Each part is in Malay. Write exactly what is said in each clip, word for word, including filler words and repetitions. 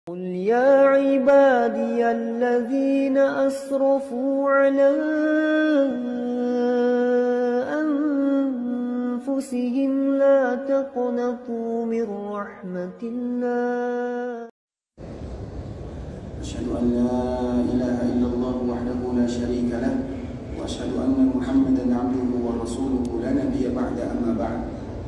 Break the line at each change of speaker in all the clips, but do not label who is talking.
قل يا عبادي الذين أسرفوا على أنفسهم لا تقنطوا من رحمة الله
أشهد أن لا إله إلا الله وحده لا شريك له وأشهد أن محمدا عبده ورسوله لا نبي بعد أما بعد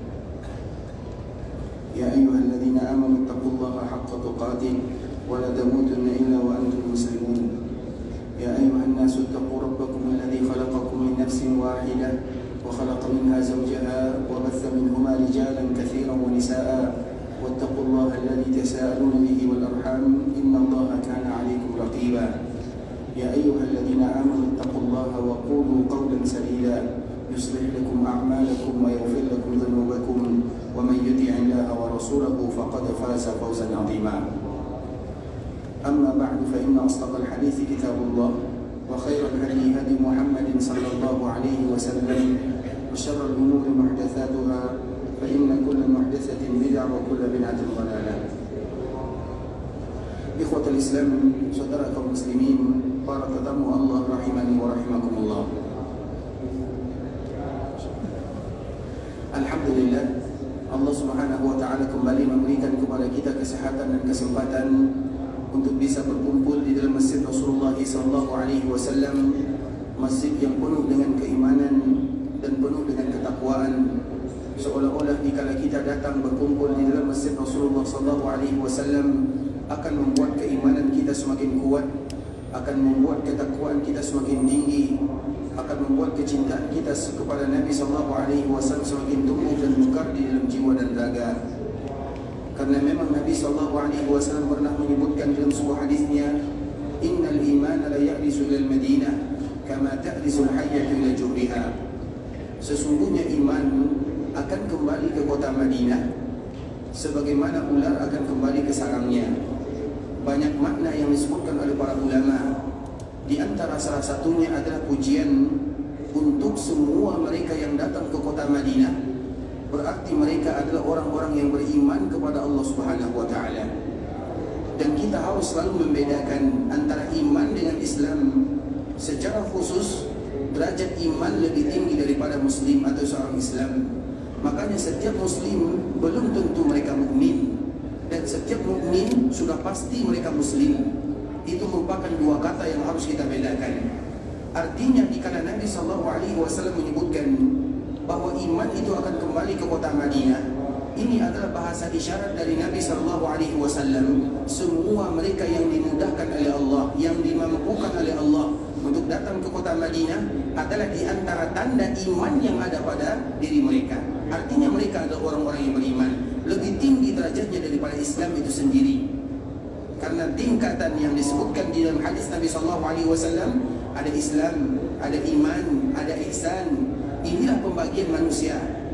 يا أيها الذين آمنوا اتقوا الله حق تقاته ولا تموتن إلا وأنتم مسلمون يا أيها الناس اتقوا ربكم الذي خلقكم من نفس واحدة وخلق منها زوجها وبث منهما رجالا كثيرا ونساء واتقوا الله الذي تساءلون به والأرحام إن الله كان عليكم رقيبا يا أيها الذين آمنوا اتقوا الله وقولوا قولا سديدا يصلح لكم أعمالكم ويغفر لكم ذنوبكم ومن يطع الله ورسوله فقد فاز فوزا عظيما أما بعد فإن أصدق الحديث كتاب الله وخير الهدي هدي محمد صلى الله عليه وسلم وشر الأمور محدثاتها فإن كل محدثة بدعة وكل بدعة ضلالة. إخوة الإسلام saudara kaum muslimin, para tetamu Allah rahimani wa rahimakumullah. Alhamdulillah, Allah Subhanahu wa taala kembali memberikan kepada kita kesehatan dan kesempatan untuk bisa berkumpul di dalam Masjid Rasulullah sallallahu alaihi wasallam, masjid yang penuh dengan keimanan dan penuh dengan ketakwaan. Seolah-olah dikala kita datang berkumpul di dalam Masjid Rasulullah sallallahu alaihi wasallam akan membuat keimanan kita semakin kuat, akan membuat ketakwaan kita semakin tinggi, akan membuat kecintaan kita kepada Nabi sallallahu alaihi wasallam semakin tumbuh dan mekar di dalam jiwa dan raga. Karena memang Nabi sallallahu alaihi wasallam pernah menyebutkan dalam sebuah hadisnya, innal iman la ya'risu ila al-Madinah kama ta'risu al-hayyatu ila juhriha. Sesungguhnya iman akan kembali ke kota Madinah sebagaimana ular akan kembali ke sarangnya. Banyak makna yang disebutkan oleh para ulama. Di antara salah satunya adalah pujian untuk semua mereka yang datang ke kota Madinah. Berarti mereka adalah orang-orang yang beriman kepada Allah Subhanahu wa taala. Dan kita harus selalu membedakan antara iman dengan Islam. Secara khusus, derajat iman lebih tinggi daripada muslim atau seorang Islam. Makanya setiap muslim belum tentu mereka mukmin, dan setiap mukmin sudah pasti mereka muslim. Itu merupakan dua kata yang harus kita bedakan. Artinya dikala Nabi sallallahu alaihi wasallam menyebutkan bahwa iman itu akan kembali ke kota Madinah, ini adalah bahasa isyarat dari Nabi sallallahu alaihi wasallam. Semua mereka yang dimudahkan oleh Allah, yang dimampukan oleh Allah untuk datang ke kota Madinah adalah di antara tanda iman yang ada pada diri mereka. Artinya mereka adalah orang-orang yang beriman, lebih tinggi derajatnya daripada Islam itu sendiri. Karena tingkatan yang disebutkan di dalam hadis Nabi sallallahu alaihi wasallam, ada Islam, ada iman, ada ihsan. Inilah pembagian manusia.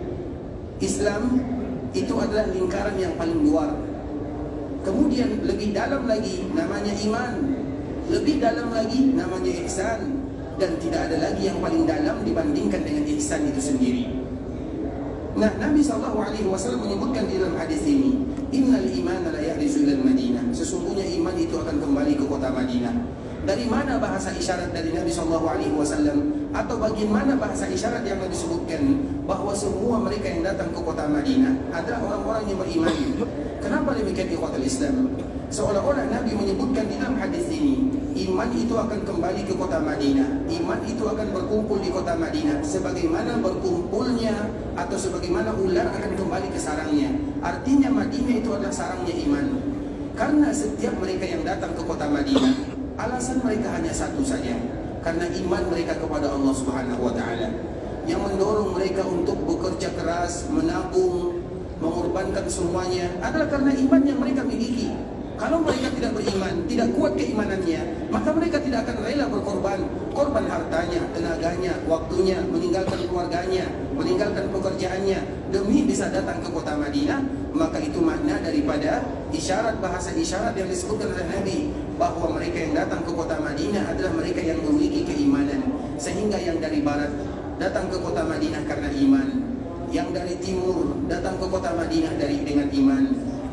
Islam itu adalah lingkaran yang paling luar. Kemudian lebih dalam lagi namanya iman, lebih dalam lagi namanya ihsan, dan tidak ada lagi yang paling dalam dibandingkan dengan ihsan itu sendiri. Nah, Nabi sallallahu alaihi wasallam menyebutkan di dalam hadis ini, innal imana la ya'rizu ila al-Madinah. Sesungguhnya iman itu akan kembali ke kota Madinah. Dari mana bahasa isyarat dari Nabi sallallahu alaihi wasallam, atau bagaimana bahasa isyarat yang disebutkan bahwa semua mereka yang datang ke kota Madinah adalah orang-orang yang beriman? Kenapa demikian ikhwatul Islam? Seolah-olah Nabi menyebutkan di dalam hadis ini, iman itu akan kembali ke kota Madinah, iman itu akan berkumpul di kota Madinah sebagaimana berkumpulnya atau sebagaimana ular akan kembali ke sarangnya. Artinya Madinah itu adalah sarangnya iman. Karena setiap mereka yang datang ke kota Madinah, alasan mereka hanya satu saja, karena iman mereka kepada Allah Subhanahu wa taala. Yang mendorong mereka untuk bekerja keras, menabung, mengorbankan semuanya adalah karena iman yang mereka miliki. Kalau mereka tidak beriman, tidak kuat keimanannya, maka mereka tidak akan rela berkorban, korban hartanya, tenaganya, waktunya, meninggalkan keluarganya, meninggalkan pekerjaannya demi bisa datang ke kota Madinah. Maka itu makna daripada isyarat, bahasa isyarat yang disebutkan oleh Nabi, bahwa mereka yang datang ke kota Madinah adalah mereka yang memiliki keimanan. Sehingga yang dari barat datang ke kota Madinah karena iman, yang dari timur datang ke kota Madinah dari dengan iman,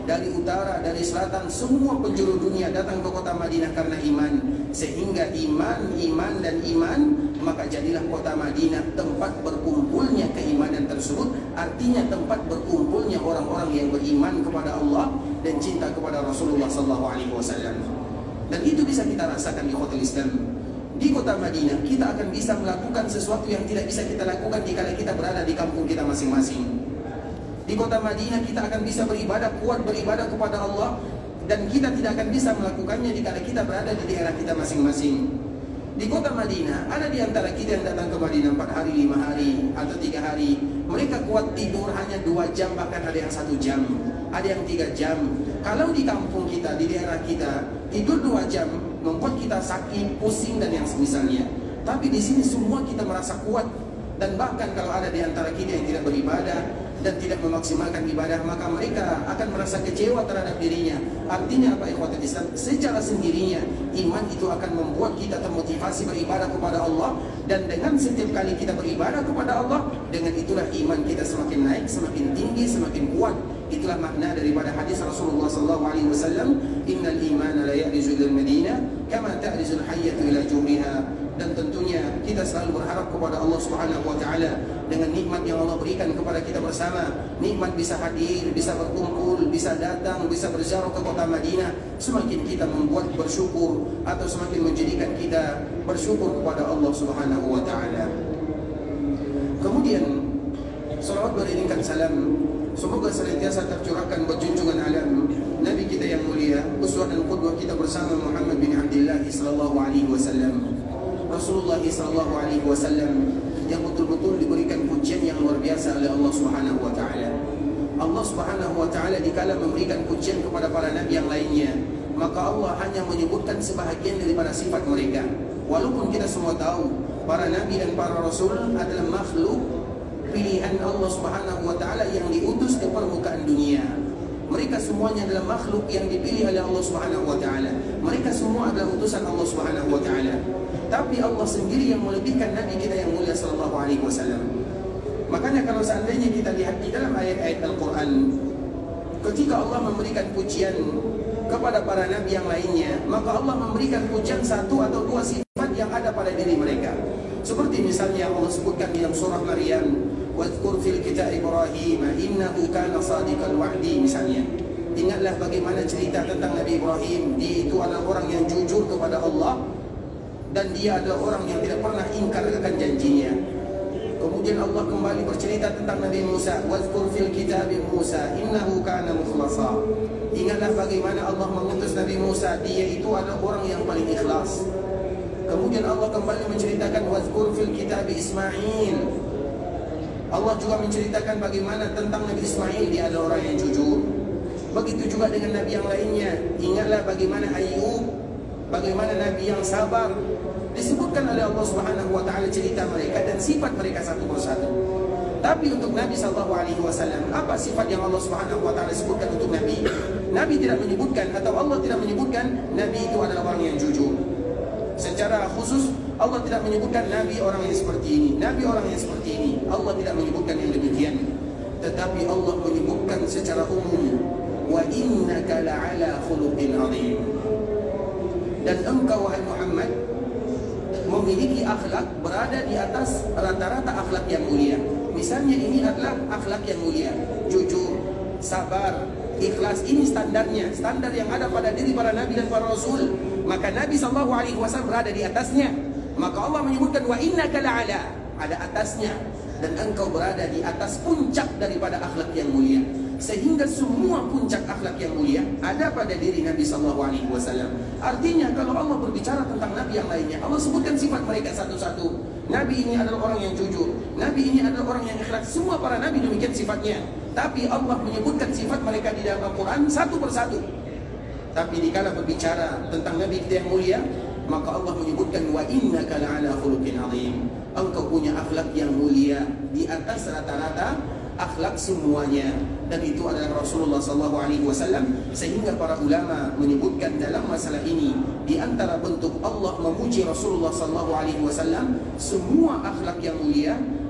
dari utara, dari selatan, semua penjuru dunia datang ke kota Madinah karena iman. Sehingga iman, iman dan iman, maka jadilah kota Madinah tempat berkumpulnya keimanan tersebut. Artinya tempat berkumpulnya orang-orang yang beriman kepada Allah dan cinta kepada Rasulullah sallallahu alaihi wasallam. Dan itu bisa kita rasakan di Hotel Islam. Di kota Madinah kita akan bisa melakukan sesuatu yang tidak bisa kita lakukan jika kita berada di kampung kita masing-masing. Di kota Madinah kita akan bisa beribadah, kuat beribadah kepada Allah, dan kita tidak akan bisa melakukannya jika kita berada di daerah kita masing-masing. Di kota Madinah ada di antara kita yang datang ke Madinah empat hari, lima hari, atau tiga hari. Mereka kuat tidur hanya dua jam, bahkan ada yang satu jam, ada yang tiga jam. Kalau di kampung kita, di daerah kita, tidur dua jam membuat kita sakit, pusing dan yang semisalnya. Tapi di sini semua kita merasa kuat. Dan bahkan kalau ada di antara kita yang tidak beribadah dan tidak memaksimalkan ibadah, maka mereka akan merasa kecewa terhadap dirinya. Artinya apa, ikhwatul Islam? Secara sendirinya iman itu akan membuat kita termotivasi beribadah kepada Allah. Dan dengan setiap kali kita beribadah kepada Allah, dengan itulah iman kita semakin naik, semakin tinggi, semakin kuat. Itulah makna daripada hadis Rasulullah sallallahu alaihi wasallam, innal imana la ya'rizu ilal madinah kama ta'rizul hayyatu ila jumriha. Dan tentunya kita selalu berharap kepada Allah Subhanahu wa taala dengan nikmat yang Allah berikan kepada kita bersama. Nikmat bisa hadir, bisa berkumpul, bisa datang, bisa berziarah ke kota Madinah. Semakin kita membuat bersyukur atau semakin menjadikan kita bersyukur kepada Allah Subhanahu wa taala. Kemudian salawat beriringkan salam semoga senantiasa tercurahkan buat junjungan alam Nabi kita yang mulia, uswah dan qudwah kita bersama Muhammad bin Abdullah sallallahu alaihi wasallam. Rasulullah sallallahu alaihi wasallam yang betul-betul diberikan pujian yang luar biasa oleh Allah Subhanahu wa taala. Allah Subhanahu wa taala dikala memberikan pujian kepada para nabi yang lainnya, maka Allah hanya menyebutkan sebahagian daripada sifat mereka. Walaupun kita semua tahu para nabi dan para rasul adalah makhluk pilihan Allah Subhanahu wa taala yang diutus ke permukaan dunia. Mereka semuanya adalah makhluk yang dipilih oleh Allah Subhanahu wa taala. Mereka semua adalah utusan Allah Subhanahu wa taala. Tapi Allah sendiri yang melebihkan Nabi kita yang mulia sallallahu alaihi wasallam. Makanya kalau seandainya kita lihat di dalam ayat-ayat Al-Quran, ketika Allah memberikan pujian kepada para nabi yang lainnya, maka Allah memberikan pujian satu atau dua sifat yang ada pada diri mereka. Seperti misalnya Allah sebutkan dalam surah Maryam, "Wadhkur fil kitab Ibrahim innahu kana shadiqal wa'di." Misalnya, ingatlah bagaimana cerita tentang Nabi Ibrahim. Dia itu adalah orang yang jujur kepada Allah dan dia adalah orang yang tidak pernah ingkar akan janjinya. Kemudian Allah kembali bercerita tentang Nabi Musa, "Wadhkur fil kitab Musa innahu kana mukhlasa." Ingatlah bagaimana Allah mengutus Nabi Musa, dia itu adalah orang yang paling ikhlas. Kemudian Allah kembali menceritakan "Wadhkur fil kitab Ismail." Allah juga menceritakan bagaimana tentang Nabi Ismail, dia adalah orang yang jujur. Begitu juga dengan nabi yang lainnya. Ingatlah bagaimana Ayub, bagaimana nabi yang sabar. Disebutkan oleh Allah Subhanahu wa taala cerita mereka dan sifat mereka satu persatu. Tapi untuk Nabi sallallahu alaihi wasallam, apa sifat yang Allah Subhanahu wa taala sebutkan untuk Nabi? Nabi tidak menyebutkan atau Allah tidak menyebutkan Nabi itu adalah orang yang jujur. Secara khusus Allah tidak menyebutkan Nabi orang yang seperti ini, Nabi orang yang seperti ini. Allah tidak menyebutkan yang demikian. Tetapi Allah menyebutkan secara umum, "Wa innaka la'ala khuluqin 'azim." Dan engkau wahai Muhammad memiliki akhlak berada di atas rata-rata akhlak yang mulia. Misalnya ini adalah akhlak yang mulia, jujur, sabar, ikhlas. Ini standarnya, standar yang ada pada diri para nabi dan para rasul. Maka Nabi sallallahu alaihi wasallam berada di atasnya. Maka Allah menyebutkan wa innaka la'ala, ada atasnya, dan engkau berada di atas puncak daripada akhlak yang mulia. Sehingga semua puncak akhlak yang mulia ada pada diri Nabi sallallahu alaihi wasallam. Artinya kalau Allah berbicara tentang nabi yang lainnya, Allah sebutkan sifat mereka satu-satu. Nabi ini adalah orang yang jujur, Nabi ini adalah orang yang ikhlas. Semua para nabi demikian sifatnya. Tapi Allah menyebutkan sifat mereka di dalam Al-Quran satu persatu. Tapi dikala berbicara tentang Nabi kita yang mulia, maka Allah menyebutkan wa innaka la'ala khuluqin 'azim. Engkau punya akhlak yang mulia di atas rata-rata akhlak semuanya, dan itu adalah Rasulullah sallallahu alaihi wasallam. Sehingga para ulama menyebutkan dalam masalah ini, di antara bentuk Allah memuji Rasulullah sallallahu alaihi wasallam, semua akhlak yang mulia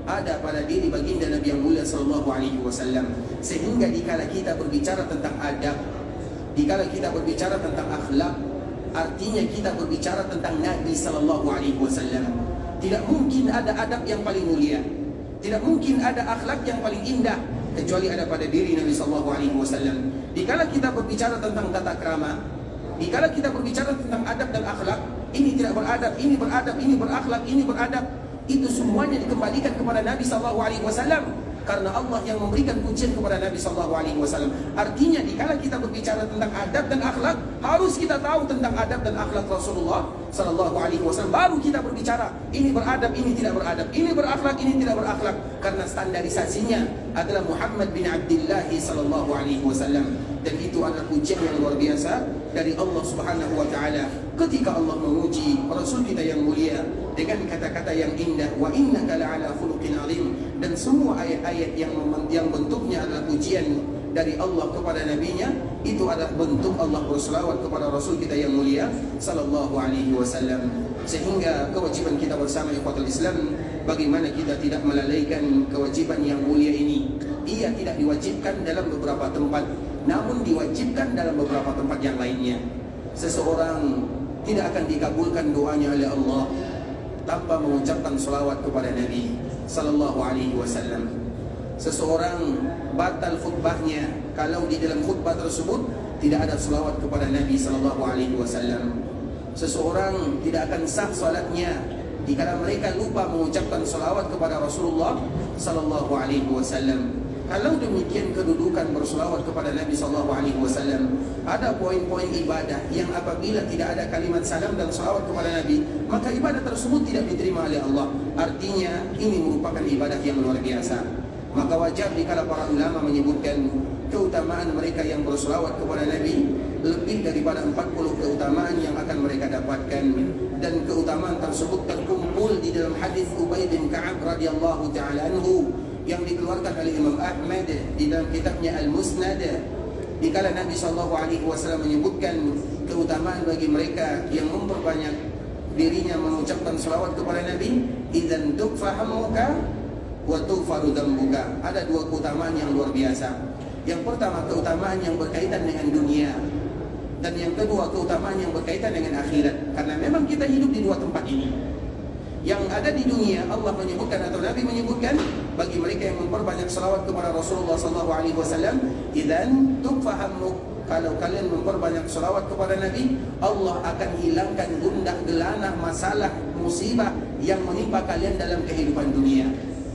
ada pada diri baginda Nabi yang mulia sallallahu alaihi wasallam. Sehingga dikala kita berbicara tentang adab, dikala kita berbicara tentang akhlak, artinya kita berbicara tentang Nabi sallallahu alaihi wasallam. Tidak mungkin ada adab yang paling mulia, tidak mungkin ada akhlak yang paling indah kecuali ada pada diri Nabi sallallahu alaihi wasallam. Dikala kita berbicara tentang tata krama, dikala kita berbicara tentang adab dan akhlak, ini tidak beradab, ini beradab, ini berakhlak, ini beradab, itu semuanya dikembalikan kepada Nabi sallallahu alaihi wasallam. Karena Allah yang memberikan kuncian kepada Nabi sallallahu alaihi wasallam. Artinya dikala kita berbicara tentang adab dan akhlak, harus kita tahu tentang adab dan akhlak Rasulullah sallallahu alaihi wasallam. Baru kita berbicara ini beradab, ini tidak beradab, ini berakhlak, ini tidak berakhlak. Karena standarisasinya adalah Muhammad bin Abdullah sallallahu alaihi wasallam. Dan itu adalah pujian yang luar biasa dari Allah Subhanahu wa taala ketika Allah memuji Rasul kita yang mulia dengan kata-kata yang indah, wa innaka la'ala khuluqin azim. Dan semua ayat-ayat yang yang bentuknya adalah pujian dari Allah kepada nabinya, itu adalah bentuk Allah berselawat kepada Rasul kita yang mulia sallallahu alaihi wasallam. Sehingga kewajiban kita bersama ikhwatul Islam, bagaimana kita tidak melalaikan kewajiban yang mulia ini. Ia tidak diwajibkan dalam beberapa tempat, namun diwajibkan dalam beberapa tempat yang lainnya. Seseorang tidak akan dikabulkan doanya oleh Allah tanpa mengucapkan salawat kepada Nabi sallallahu alaihi wasallam. Seseorang batal khutbahnya kalau di dalam khutbah tersebut tidak ada salawat kepada Nabi sallallahu alaihi wasallam. Seseorang tidak akan sah salatnya jika mereka lupa mengucapkan salawat kepada Rasulullah sallallahu alaihi wasallam. Kalau demikian kedudukan berselawat kepada Nabi sallallahu alaihi wasallam, ada poin-poin ibadah yang apabila tidak ada kalimat salam dan salawat kepada Nabi, maka ibadah tersebut tidak diterima oleh Allah. Artinya ini merupakan ibadah yang luar biasa. Maka wajar dikala para ulama menyebutkan keutamaan mereka yang berselawat kepada Nabi lebih daripada empat puluh keutamaan yang akan mereka dapatkan. Dan keutamaan tersebut terkumpul di dalam hadis Ubay bin Ka'ab radhiyallahu ta'ala anhu yang dikeluarkan oleh Imam Ahmad di dalam kitabnya Al-Musnad. Dikala Nabi sallallahu alaihi wasallam menyebutkan keutamaan bagi mereka yang memperbanyak dirinya mengucapkan selawat kepada Nabi, idzan tukfahamuka wa tughfaru dzambuka. Ada dua keutamaan yang luar biasa. Yang pertama keutamaan yang berkaitan dengan dunia, dan yang kedua keutamaan yang berkaitan dengan akhirat. Karena memang kita hidup di dua tempat ini. Yang ada di dunia, Allah menyebutkan atau Nabi menyebutkan bagi mereka yang memperbanyak salawat kepada Rasulullah sallallahu alaihi wasallam, idzan tukfahamu, kalau kalian memperbanyak salawat kepada Nabi, Allah akan hilangkan gundah gelana masalah musibah yang menimpa kalian dalam kehidupan dunia.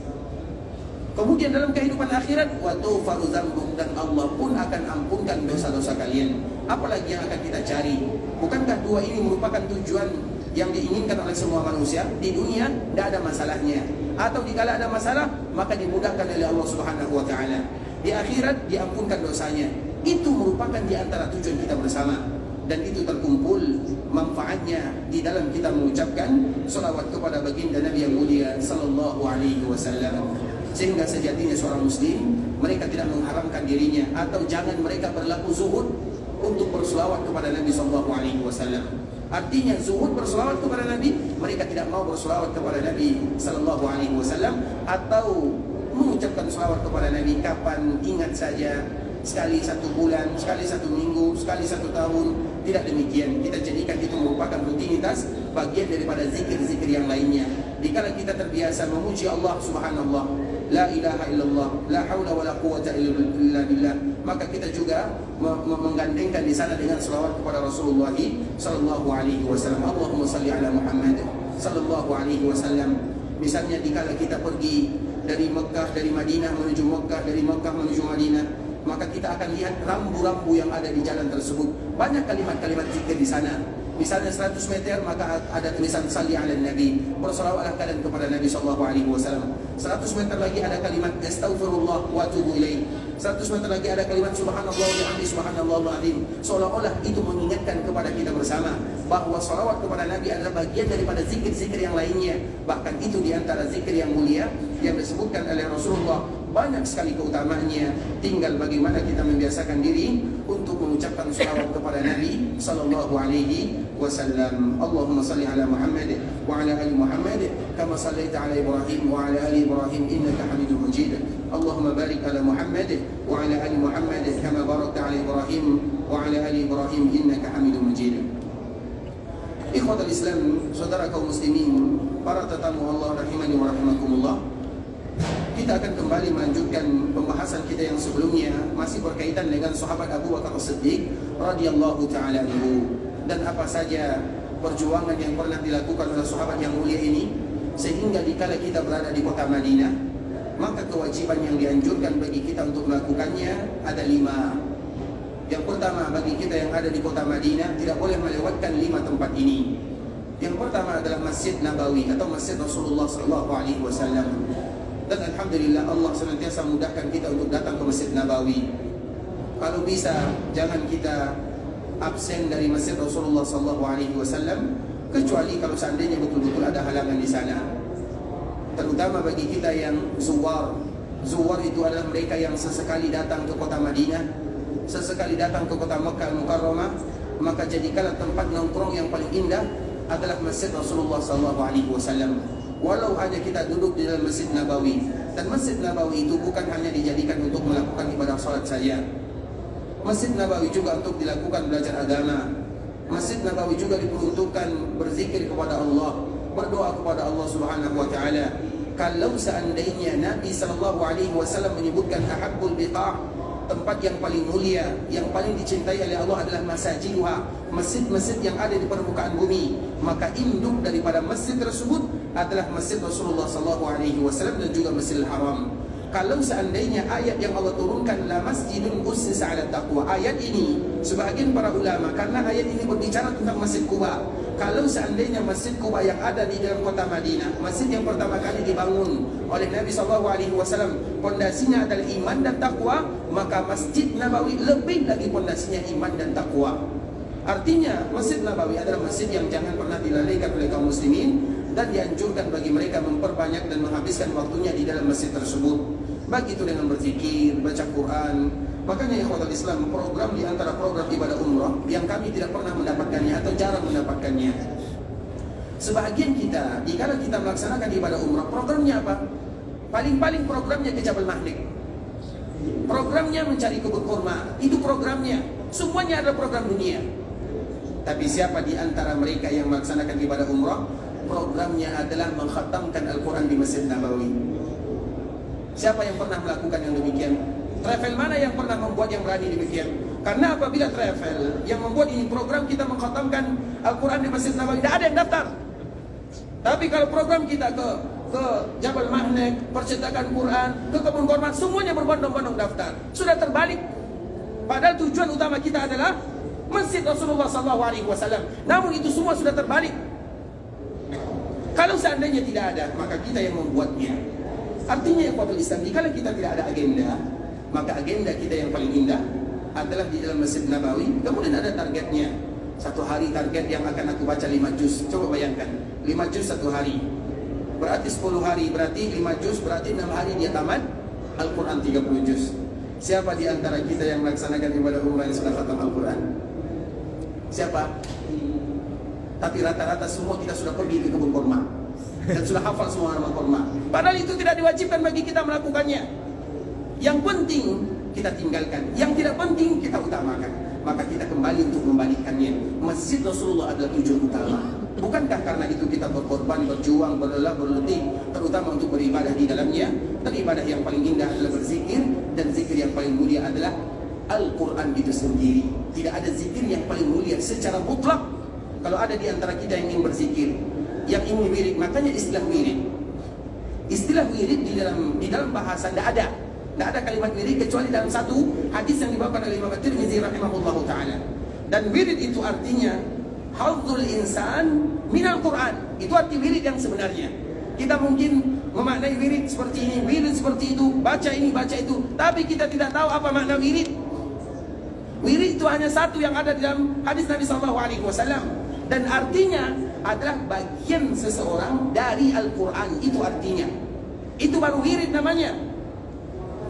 Kemudian dalam kehidupan akhirat, wa tughfaru dzambuk, dan Allah pun akan ampunkan dosa-dosa kalian. Apalagi yang akan kita cari? Bukankah dua ini merupakan tujuan yang diinginkan oleh semua manusia? Di dunia tidak ada masalahnya, atau dikala ada masalah maka dimudahkan oleh Allah Subhanahu wa taala. Di akhirat diampunkan dosanya. Itu merupakan di antara tujuan kita bersama, dan itu terkumpul manfaatnya di dalam kita mengucapkan salawat kepada baginda Nabi yang mulia sallallahu alaihi wasallam. Sehingga sejatinya seorang muslim, mereka tidak mengharamkan dirinya atau jangan mereka berlaku zuhud untuk berselawat kepada Nabi sallallahu alaihi wasallam. Artinya zuhud berselawat kepada Nabi, mereka tidak mau berselawat kepada Nabi sallallahu alaihi wasallam atau mengucapkan selawat kepada Nabi kapan ingat saja, sekali satu bulan, sekali satu minggu, sekali satu tahun. Tidak demikian. Kita jadikan itu merupakan rutinitas, bagian daripada zikir-zikir yang lainnya. Dikala kita terbiasa memuji Allah subhanallah, la ilaha illallah, la haula wa la quwata illa billah, maka kita juga menggandengkan di sana dengan selawat kepada Rasulullah sallallahu alaihi wasallam. Allahumma salli ala Muhammad sallallahu alaihi wasallam. Misalnya dikala kita pergi dari Mekah, dari Madinah menuju Mekah, dari Mekah menuju Madinah, maka kita akan lihat rambu-rambu yang ada di jalan tersebut. Banyak kalimat-kalimat zikir di sana. Misalnya seratus meter maka ada tulisan salli ala Nabi, berselawatlah kalian kepada Nabi sallallahu alaihi wasallam. seratus meter lagi ada kalimat astaghfirullah wa atubu ilaih. seratus meter lagi ada kalimat subhanallah wa bihamdihi subhanallahul azim. Seolah-olah itu mengingatkan kepada kita bersama bahwa salawat kepada Nabi adalah bagian daripada zikir-zikir yang lainnya. Bahkan itu di antara zikir yang mulia yang disebutkan oleh Rasulullah banyak sekali keutamaannya. Tinggal bagaimana kita membiasakan diri untuk mengucapkan salawat kepada Nabi sallallahu alaihi wasallam. Allahumma salli ala Muhammad wa ala ali Muhammad kama sallaita ala Ibrahim wa ala ali Ibrahim innaka Hamidum Majid. Allahumma barik ala Muhammad wa ala ali Muhammad kama barakta ala Ibrahim wa ala ali Ibrahim innaka Hamidum Majid. Ikhwatul Islam, saudara kaum muslimin, para tetamu Allah rahimani wa rahimakumullah. Kita akan kembali melanjutkan pembahasan kita yang sebelumnya, masih berkaitan dengan sahabat Abu Bakar As-Siddiq radhiyallahu taala anhu, dan apa saja perjuangan yang pernah dilakukan oleh sahabat yang mulia ini, sehingga dikala kita berada di kota Madinah, maka kewajiban yang dianjurkan bagi kita untuk melakukannya ada lima. Yang pertama, bagi kita yang ada di kota Madinah tidak boleh melewatkan lima tempat ini. Yang pertama adalah Masjid Nabawi atau Masjid Rasulullah sallallahu alaihi wasallam. Dan alhamdulillah Allah senantiasa mudahkan kita untuk datang ke Masjid Nabawi. Kalau bisa jangan kita absen dari Masjid Rasulullah sallallahu alaihi wasallam, kecuali kalau seandainya betul-betul ada halangan di sana. Terutama bagi kita yang zuwar. Zuwar itu adalah mereka yang sesekali datang ke kota Madinah, sesekali datang ke kota Makkah Al-Mukarramah, maka jadikanlah tempat nongkrong yang paling indah adalah Masjid Rasulullah sallallahu alaihi wasallam. Walau hanya kita duduk di dalam Masjid Nabawi. Dan Masjid Nabawi itu bukan hanya dijadikan untuk melakukan ibadah salat saja. Masjid Nabawi juga untuk dilakukan belajar agama. Masjid Nabawi juga diperuntukkan berzikir kepada Allah, berdoa kepada Allah Subhanahu wa taala. Kalau seandainya Nabi sallallahu alaihi wasallam menyebutkan ahabbul biqa', tempat yang paling mulia, yang paling dicintai oleh Allah adalah masajiduha, masjid-masjid yang ada di permukaan bumi, maka induk daripada masjid tersebut adalah Masjid Rasulullah sallallahu alaihi wasallam dan juga Masjidil Haram. Kalau seandainya ayat yang Allah turunkan la masjidun ussisa 'ala taqwa, ayat ini sebahagian para ulama, karena ayat ini berbicara tentang Masjid Quba. Kalau seandainya Masjid Quba yang ada di dalam kota Madinah, masjid yang pertama kali dibangun oleh Nabi sallallahu alaihi wasallam, pondasinya adalah iman dan takwa, maka Masjid Nabawi lebih lagi pondasinya iman dan takwa. Artinya Masjid Nabawi adalah masjid yang jangan pernah dilalaikan oleh kaum muslimin, dan dianjurkan bagi mereka memperbanyak dan menghabiskan waktunya di dalam masjid tersebut. Begitu dengan berzikir, baca Quran. Makanya ikhwatul Islam, program di antara program ibadah umrah yang kami tidak pernah mendapatkannya atau jarang mendapatkannya. Sebahagian kita, jika kita melaksanakan ibadah umrah, programnya apa? Paling-paling programnya ke Jabal Mahdik. Programnya mencari kebun kurma, itu programnya. Semuanya adalah program dunia. Tapi siapa di antara mereka yang melaksanakan ibadah umrah, programnya adalah mengkhatamkan Al-Quran di Masjid Nabawi? Siapa yang pernah melakukan yang demikian? Travel mana yang pernah membuat yang berani demikian? Karena apabila travel yang membuat ini program kita mengkhatamkan Al-Quran di Masjid Nabawi, tidak ada yang daftar. Tapi kalau program kita ke ke Jabal Mahdik, percetakan Quran, ke kebun kurma, semuanya berbondong-bondong daftar. Sudah terbalik. Padahal tujuan utama kita adalah Masjid Rasulullah sallallahu alaihi wasallam. Namun itu semua sudah terbalik. Kalau seandainya tidak ada, maka kita yang membuatnya. Artinya ikhwatul Islam, jika kita tidak ada agenda, maka agenda kita yang paling indah adalah di dalam Masjid Nabawi. Kemudian ada targetnya. Satu hari target yang akan aku baca lima juz. Coba bayangkan, lima juz satu hari. Berarti sepuluh hari, berarti lima juz, berarti enam hari dia tamat Al-Quran tiga puluh juz. Siapa di antara kita yang melaksanakan ibadah umrah yang sudah khatam Al-Quran? Siapa? Tapi rata-rata semua kita sudah pergi ke kebun kurma dan sudah hafal semua nama kurma. Padahal itu tidak diwajibkan bagi kita melakukannya. Yang penting kita tinggalkan, yang tidak penting kita utamakan. Maka kita kembali untuk membalikannya. Masjid Rasulullah adalah tujuan utama. Bukankah karena itu kita berkorban, berjuang, berlelah, berletih, terutama untuk beribadah di dalamnya? Dan ibadah yang paling indah adalah berzikir, dan zikir yang paling mulia adalah Al-Quran itu sendiri. Tidak ada zikir yang paling mulia secara mutlak. Kalau ada di antara kita yang ingin berzikir, yang ingin wirid, makanya istilah wirid. Istilah wirid di dalam di dalam bahasa tidak ada. Tidak ada kalimat wirid kecuali dalam satu hadis yang dibawakan oleh Imam At-Tirmidzi rahimahullahu taala. Dan wirid itu artinya hadzul insan minal Quran. Itu arti wirid yang sebenarnya. Kita mungkin memaknai wirid seperti ini, wirid seperti itu, baca ini, baca itu, tapi kita tidak tahu apa makna wirid. Wirid itu hanya satu yang ada di dalam hadis Nabi sallallahu alaihi wasallam, dan artinya adalah bagian seseorang dari Al-Quran. Itu artinya. Itu baru wirid namanya.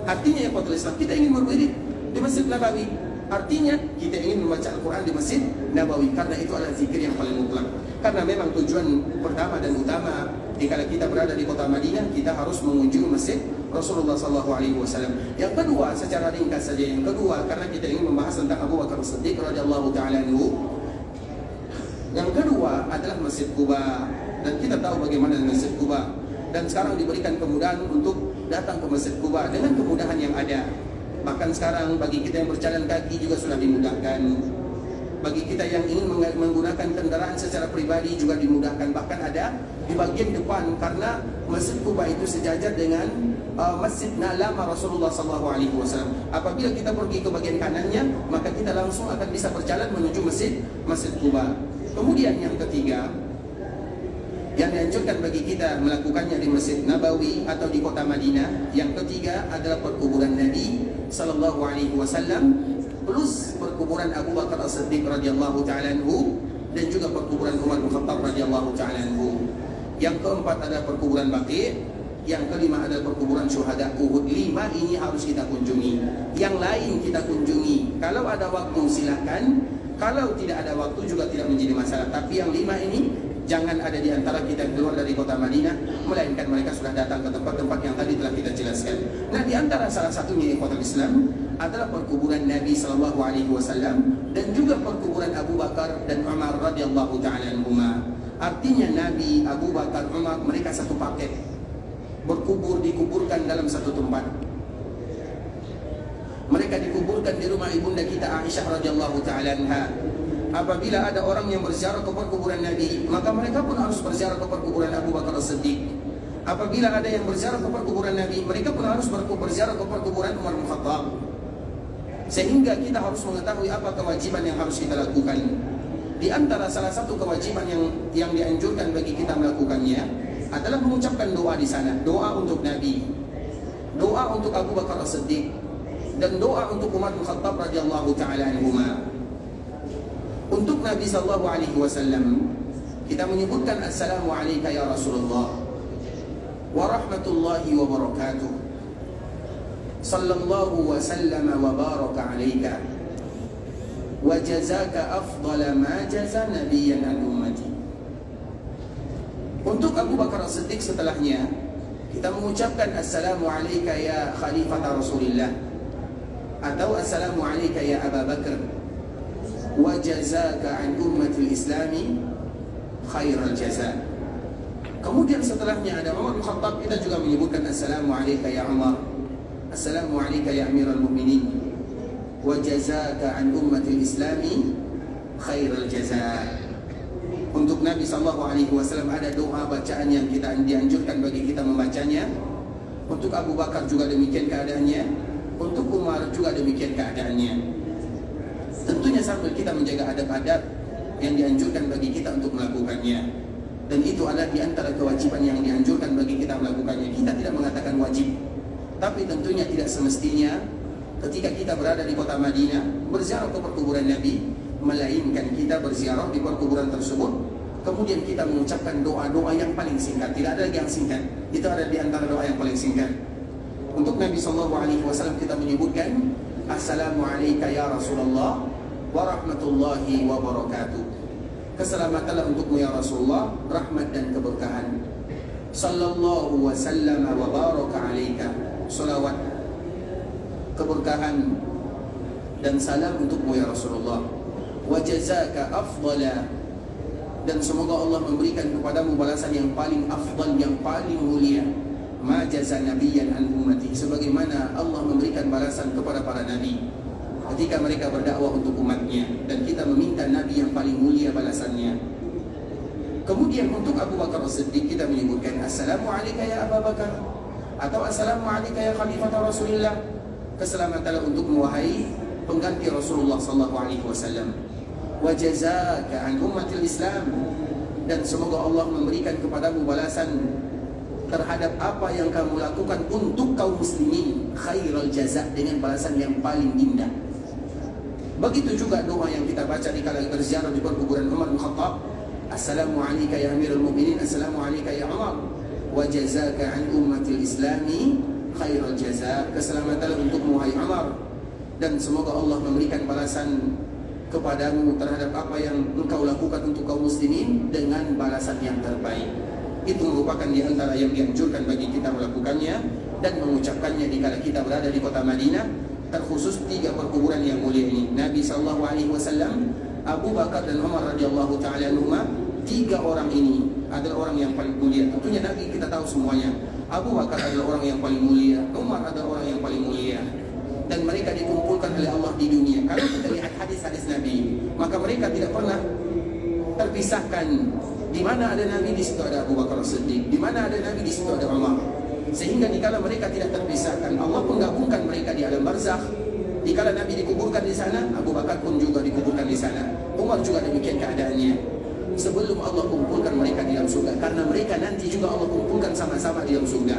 Artinya ya Fatul Islam, kita ingin berwirid di Masjid Nabawi. Artinya kita ingin membaca Al-Quran di Masjid Nabawi, karena itu adalah zikir yang paling mutlak. Karena memang tujuan pertama dan utama jika kita berada di kota Madinah, kita harus mengunjungi Masjid Rasulullah sallallahu alaihi wasallam. Yang kedua, secara ringkas saja, yang kedua karena kita ingin membahas tentang Abu Bakar As-Siddiq radhiyallahu taala anhu. Yang kedua adalah Masjid Quba, dan kita tahu bagaimana Masjid Quba. Dan sekarang diberikan kemudahan untuk datang ke Masjid Quba dengan kemudahan yang ada. Bahkan sekarang bagi kita yang berjalan kaki juga sudah dimudahkan. Bagi kita yang ingin menggunakan kendaraan secara pribadi juga dimudahkan. Bahkan ada di bagian depan, karena Masjid Quba itu sejajar dengan uh, Masjid Lama Rasulullah sallallahu alaihi wasallam. Apabila kita pergi ke bagian kanannya, maka kita langsung akan bisa berjalan menuju Masjid Masjid Quba. Kemudian yang ketiga, yang dianjurkan bagi kita melakukannya di Masjid Nabawi atau di kota Madinah, yang ketiga adalah perkuburan Nabi sallallahu alaihi wasallam plus perkuburan Abu Bakar As-Siddiq radhiyallahu taala anhu, dan juga perkuburan Umar bin Khattab radhiyallahu taala anhu. Yang keempat adalah perkuburan Baqi', yang kelima adalah perkuburan syuhada Uhud. Lima ini harus kita kunjungi. Yang lain kita kunjungi kalau ada waktu silakan, kalau tidak ada waktu juga tidak menjadi masalah. Tapi yang lima ini jangan ada di antara kita keluar dari kota Madinah, melainkan mereka sudah datang ke tempat-tempat yang tadi telah kita jelaskan. Nah, di antara salah satunya ikhwatul Islam adalah perkuburan Nabi sallallahu alaihi wasallam dan juga perkuburan Abu Bakar dan Umar radhiyallahu taala anhuma. Artinya Nabi, Abu Bakar, Umar, mereka satu paket. Berkubur, dikuburkan dalam satu tempat. Mereka dikuburkan di rumah ibunda kita Aisyah radhiyallahu taala anha. Apabila ada orang yang berziarah ke perkuburan Nabi, maka mereka pun harus berziarah ke perkuburan Abu Bakar As-Siddiq. Apabila ada yang berziarah ke perkuburan Nabi, mereka pun harus berziarah ke perkuburan Umar bin Khattab. Sehingga kita harus mengetahui apa kewajiban yang harus kita lakukan. Di antara salah satu kewajiban yang yang dianjurkan bagi kita melakukannya adalah mengucapkan doa di sana. Doa untuk Nabi, doa untuk Abu Bakar As-Siddiq, dan doa untuk Umar bin Khattab radhiyallahu taala anhuma. Untuk Nabi sallallahu alaihi wasallam kita menyebutkan assalamu alayka ya Rasulullah wa rahmatullahi wa barakatuh. Sallallahu wa sallama wa baraka alayka wa jazaka afdala ma jaza nabiyyan an ummati. Untuk Abu Bakar As-Siddiq setelahnya kita mengucapkan assalamu alayka ya khalifah Rasulillah, atau assalamu alayka ya Abu Bakar wa jazaka an ummatil islami khairal jaza. Kemudian setelahnya ada Umar bin Khattab, kita juga menyebutkan assalamu alayka ya Umar, assalamu alayka ya Amirul Mukminin, wa jazaka an ummatil islami khairal jaza. Untuk Nabi sallallahu alaihi wasallam ada doa bacaan yang kita dianjurkan bagi kita membacanya. Untuk Abu Bakar juga demikian keadaannya, untuk Umar juga demikian keadaannya. Tentunya sambil kita menjaga adab-adab yang dianjurkan bagi kita untuk melakukannya. Dan itu adalah di antara kewajiban yang dianjurkan bagi kita melakukannya. Kita tidak mengatakan wajib, tapi tentunya tidak semestinya ketika kita berada di kota Madinah berziarah ke perkuburan Nabi, melainkan kita berziarah di perkuburan tersebut, kemudian kita mengucapkan doa-doa yang paling singkat. Tidak ada lagi yang singkat, itu ada di antara doa yang paling singkat. Untuk Nabi sallallahu alaihi wasallam kita menyebutkan assalamu alayka ya Rasulullah wa rahmatullahi wa barakatuh. Keselamatanlah untukmu ya Rasulullah, rahmat dan keberkahan. Sallallahu wa sallama wa baraka alayka. Salawat, keberkahan dan salam untukmu ya Rasulullah. Wa jazaka afdala, dan semoga Allah memberikan kepadamu balasan yang paling afdal, yang paling mulia. Ma jaza nabiyyan an ummati, sebagaimana Allah memberikan balasan kepada para nabi ketika mereka berdakwah untuk umatnya, dan kita meminta nabi yang paling mulia balasannya. Kemudian untuk Abu Bakar As-Siddiq kita menyebutkan assalamu alayka ya Abu Bakar, atau assalamu alayka ya khalifah Rasulillah. Keselamatanlah untukmu wahai pengganti Rasulullah sallallahu alaihi wasallam. Wa jazaka an ummatil Islam, dan semoga Allah memberikan kepadamu balasan terhadap apa yang kamu lakukan untuk kaum muslimin khairal jaza, dengan balasan yang paling indah. Begitu juga doa yang kita baca di kala berziarah di perkuburan Umar bin Khattab, assalamu alayka ya Amirul Mukminin, assalamu alayka ya Umar, wa jazaka an ummatil islami khairal jaza. Keselamatanlah untukmu wahai Umar, dan semoga Allah memberikan balasan kepadamu terhadap apa yang engkau lakukan untuk kaum muslimin dengan balasan yang terbaik. Itu merupakan di antara yang dianjurkan bagi kita melakukannya dan mengucapkannya dikala kita berada di kota Madinah, terkhusus tiga perkuburan yang mulia ini. Nabi sallallahu alaihi wasallam, Abu Bakar dan Umar radhiyallahu taala anhuma, tiga orang ini adalah orang yang paling mulia. Tentunya Nabi kita tahu semuanya. Abu Bakar adalah orang yang paling mulia, Umar adalah orang yang paling mulia, dan mereka dikumpulkan oleh Allah di dunia. Kalau kita lihat hadis-hadis Nabi, maka mereka tidak pernah terpisahkan. Di mana ada Nabi, di situ ada Abu Bakar As-Siddiq. Di mana ada Nabi, di situ ada Umar. Sehingga dikala mereka tidak terpisahkan, Allah menggabungkan mereka di alam barzakh. Dikala Nabi dikuburkan di sana, Abu Bakar pun juga dikuburkan di sana. Umar juga demikian keadaannya. Sebelum Allah kumpulkan mereka di dalam surga, karena mereka nanti juga Allah kumpulkan sama-sama di dalam surga.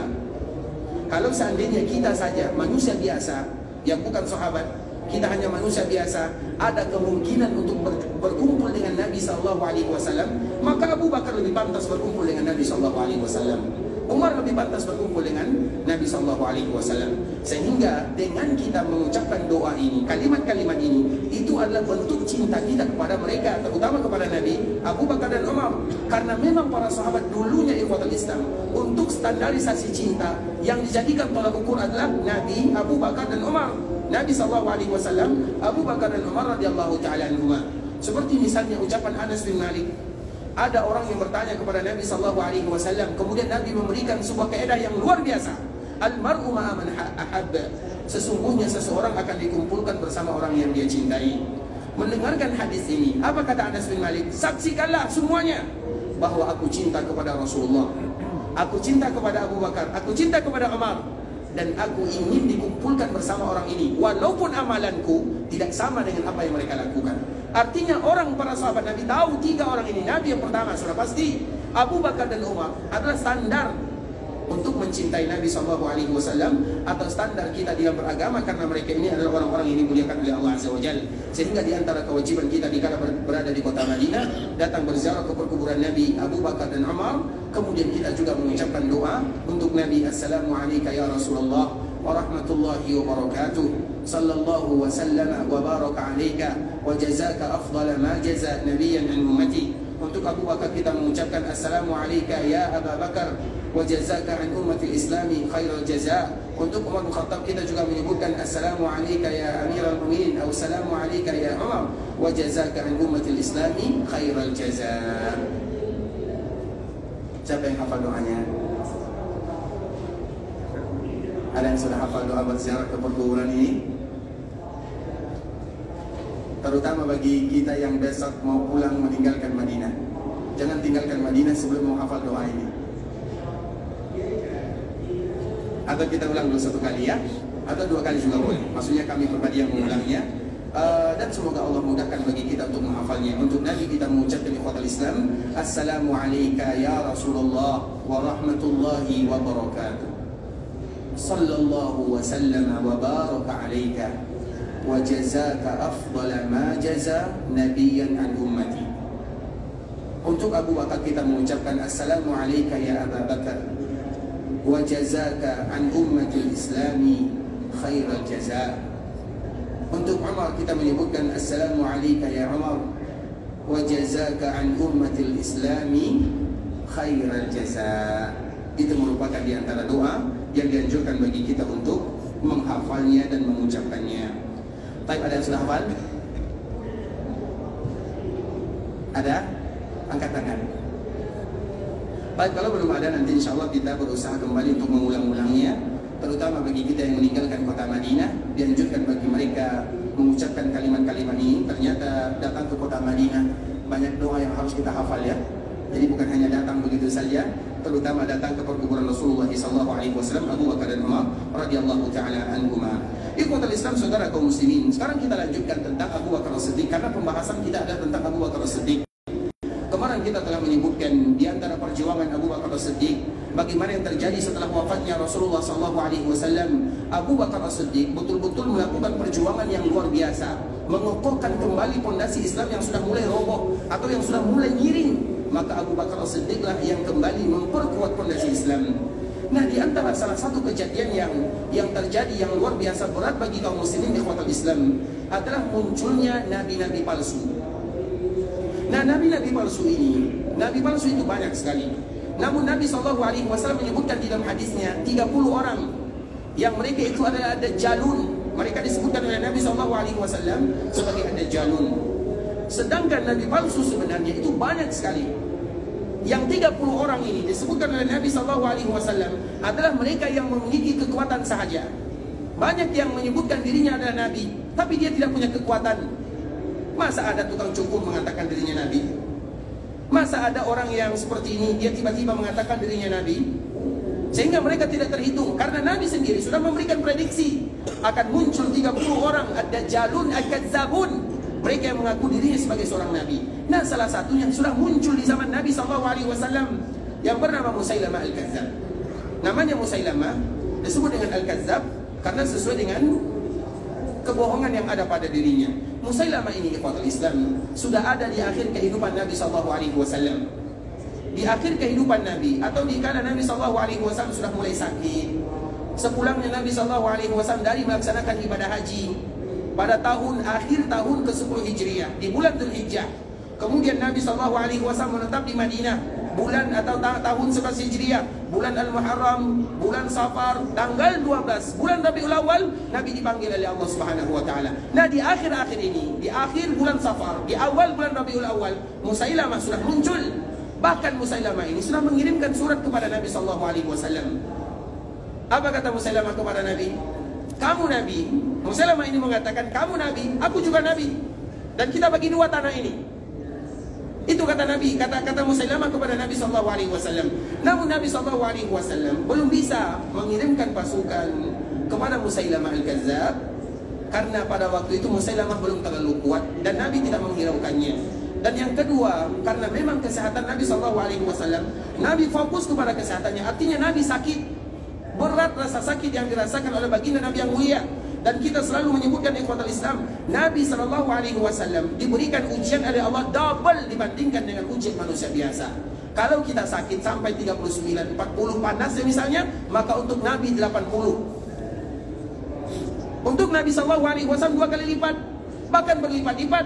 Kalau seandainya kita saja manusia biasa yang bukan sahabat, kita hanya manusia biasa, ada kemungkinan untuk ber, berkumpul dengan Nabi sallallahu alaihi wasallam, maka Abu Bakar lebih pantas berkumpul dengan Nabi sallallahu alaihi wasallam. Umar lebih pantas berkumpul dengan Nabi sallallahu alaihi wasallam. Sehingga dengan kita mengucapkan doa ini, kalimat-kalimat ini, itu adalah bentuk cinta kita kepada mereka, terutama kepada Nabi, Abu Bakar dan Umar. Karena memang para sahabat dulunya ikhwatul Islam, untuk standarisasi cinta yang dijadikan tolak ukur adalah Nabi, Abu Bakar dan Umar. Nabi sallallahu alaihi wasallam, Abu Bakar dan Umar radhiyallahu taala anhuma. Seperti misalnya ucapan Anas bin Malik. Ada orang yang bertanya kepada Nabi sallallahu alaihi wasallam, kemudian Nabi memberikan sebuah kaidah yang luar biasa. Al-mar'u ma'a man ahabba. Sesungguhnya seseorang akan dikumpulkan bersama orang yang dia cintai. Mendengarkan hadis ini, apa kata Anas bin Malik? Saksikanlah semuanya bahwa aku cinta kepada Rasulullah, aku cinta kepada Abu Bakar, aku cinta kepada Umar, dan aku ingin dikumpulkan bersama orang ini, walaupun amalanku tidak sama dengan apa yang mereka lakukan. Artinya orang para sahabat Nabi tahu tiga orang ini. Nabi yang pertama sudah pasti, Abu Bakar dan Umar adalah standar untuk mencintai Nabi sallallahu alaihi wasallam, atau standar kita dalam beragama, karena mereka ini adalah orang-orang yang dimuliakan oleh Allah Azza wa Jalla. Sehingga di antara kewajiban kita dikala berada di kota Madinah, datang berziarah ke perkuburan Nabi Abu Bakar dan Umar. Kemudian kita juga mengucapkan doa untuk Nabi. Assalamu alayka ya Rasulullah wa rahmatullahi wa barakatuh. Sallallahu wa sallama wa baraka alayka wa jazaka afdala ma jaza nabiyyan an ummati. Untuk Abu Bakar kita mengucapkan Assalamu alayka ya Abu Bakar wa jazaka an ummati islami khairal jaza. Untuk Umar bin Khattab kita juga menyebutkan Assalamu alayka ya Amirul Mukminin, atau Assalamu alayka ya Umar wa jazaka an ummati islami khairal jaza. Siapa yang hafal doanya? Ada yang sudah hafal doa berziarah ke perkuburan ini? Terutama bagi kita yang besok mau pulang meninggalkan Madinah, jangan tinggalkan Madinah sebelum mau hafal doa ini. Atau kita ulang dulu satu kali ya, atau dua kali juga boleh. Maksudnya kami pribadi yang mengulangnya. Uh, dan semoga Allah mudahkan bagi kita untuk menghafalnya. Untuk Nabi kita mengucapkan ikhwatul Islam, Assalamu alayka ya Rasulullah wa rahmatullahi wa barakatuh. Sallallahu wa sallama wa baraka alayka wa jazaka afdala ma jaza nabiyyan an ummati. Untuk Abu Bakar kita mengucapkan Assalamu alayka ya Abu Bakar wa jazaka an ummatil islami khairal jaza. Untuk Umar kita menyebutkan Assalamu alayka ya Umar wa jazaka an ummatil islami khairal jaza. Itu merupakan di antara doa yang dianjurkan bagi kita untuk menghafalnya dan mengucapkannya. Baik, ada yang sudah hafal? Ada? Angkat tangan. Baik, kalau belum ada, nanti insya Allah kita berusaha kembali untuk mengulang-ulangnya. Terutama bagi kita yang meninggalkan kota Madinah, dianjurkan bagi mereka mengucapkan kalimat-kalimat ini. Ternyata datang ke kota Madinah banyak doa yang harus kita hafal ya. Jadi bukan hanya datang begitu saja, terutama datang ke perkuburan Rasulullah sallallahu alaihi wasallam, Abu Bakar dan Umar radhiyallahu taala anhuma. Ikhwatul Islam, saudara kaum muslimin, sekarang kita lanjutkan tentang Abu Bakar As-Siddiq, karena pembahasan kita ada tentang Abu Bakar As-Siddiq. Kemarin kita telah menyebutkan di antara perjuangan Abu Bakar As-Siddiq, bagaimana yang terjadi setelah wafatnya Rasulullah sallallahu alaihi wasallam. Abu Bakar As-Siddiq betul-betul melakukan perjuangan yang luar biasa, mengokohkan kembali pondasi Islam yang sudah mulai roboh atau yang sudah mulai miring. Maka Abu Bakar As-Siddiq lah yang kembali memperkuat pondasi Islam. Nah, di antara salah satu kejadian yang yang terjadi yang luar biasa berat bagi kaum muslimin ikhwatul Islam adalah munculnya nabi-nabi palsu. Nah, nabi-nabi palsu ini, nabi palsu itu banyak sekali. Namun Nabi shallallahu alaihi wasallam menyebutkan di dalam hadisnya tiga puluh orang yang mereka itu adalah ad-dajjalun. Mereka disebutkan oleh Nabi shallallahu alaihi wasallam sebagai ad-dajjalun. Sedangkan nabi palsu sebenarnya itu banyak sekali. Yang tiga puluh orang ini disebutkan oleh Nabi shallallahu alaihi wasallam adalah mereka yang memiliki kekuatan sahaja. Banyak yang menyebutkan dirinya adalah nabi, tapi dia tidak punya kekuatan. Masa ada tukang cukur mengatakan dirinya nabi? Masa ada orang yang seperti ini dia tiba-tiba mengatakan dirinya nabi? Sehingga mereka tidak terhitung, karena Nabi sendiri sudah memberikan prediksi akan muncul tiga puluh orang ad-dajjalun al-kadzabun, mereka yang mengaku dirinya sebagai seorang nabi. Nah, salah satunya sudah muncul di zaman Nabi shallallahu alaihi wasallam yang bernama Musailamah al-Kadzab. Namanya Musailamah disebut dengan al-Kadzab karena sesuai dengan kebohongan yang ada pada dirinya. Musailamah ini ikhwatul Islam sudah ada di akhir kehidupan Nabi shallallahu alaihi wasallam. Di akhir kehidupan Nabi atau di kala Nabi shallallahu alaihi wasallam sudah mulai sakit. Sepulangnya Nabi shallallahu alaihi wasallam dari melaksanakan ibadah haji pada tahun akhir tahun ke sepuluh Hijriah di bulan Dzulhijjah. Kemudian Nabi shallallahu alaihi wasallam menetap di Madinah bulan atau ta tahun sebelas Hijriah, bulan Al-Muharram, bulan Safar, tanggal dua belas bulan Rabiul Awal Nabi dipanggil oleh Allah Subhanahu wa taala. Nah, di akhir-akhir ini, di akhir bulan Safar, di awal bulan Rabiul Awal, Musailamah sudah muncul. Bahkan Musailamah ini sudah mengirimkan surat kepada Nabi shallallahu alaihi wasallam. Apa kata Musailamah kepada Nabi? Kamu nabi. Musailamah ini mengatakan, kamu nabi, aku juga nabi, dan kita bagi dua tanah ini. Itu kata Nabi, kata kata Musailamah kepada Nabi shallallahu alaihi wasallam. Namun Nabi shallallahu alaihi wasallam belum bisa mengirimkan pasukan kepada Musailamah al-Kadzab karena pada waktu itu Musailamah belum terlalu kuat dan Nabi tidak menghiraukannya. Dan yang kedua, karena memang kesehatan Nabi shallallahu alaihi wasallam, Nabi fokus kepada kesehatannya. Artinya Nabi sakit, berat rasa sakit yang dirasakan oleh baginda Nabi yang mulia. Dan kita selalu menyebutkan ikhwatul Islam, Nabi shallallahu alaihi wasallam diberikan ujian oleh Allah double dibandingkan dengan ujian manusia biasa. Kalau kita sakit sampai tiga puluh sembilan, empat puluh panasnya misalnya, maka untuk Nabi delapan puluh. Untuk Nabi shallallahu alaihi wasallam dua kali lipat, bahkan berlipat-lipat.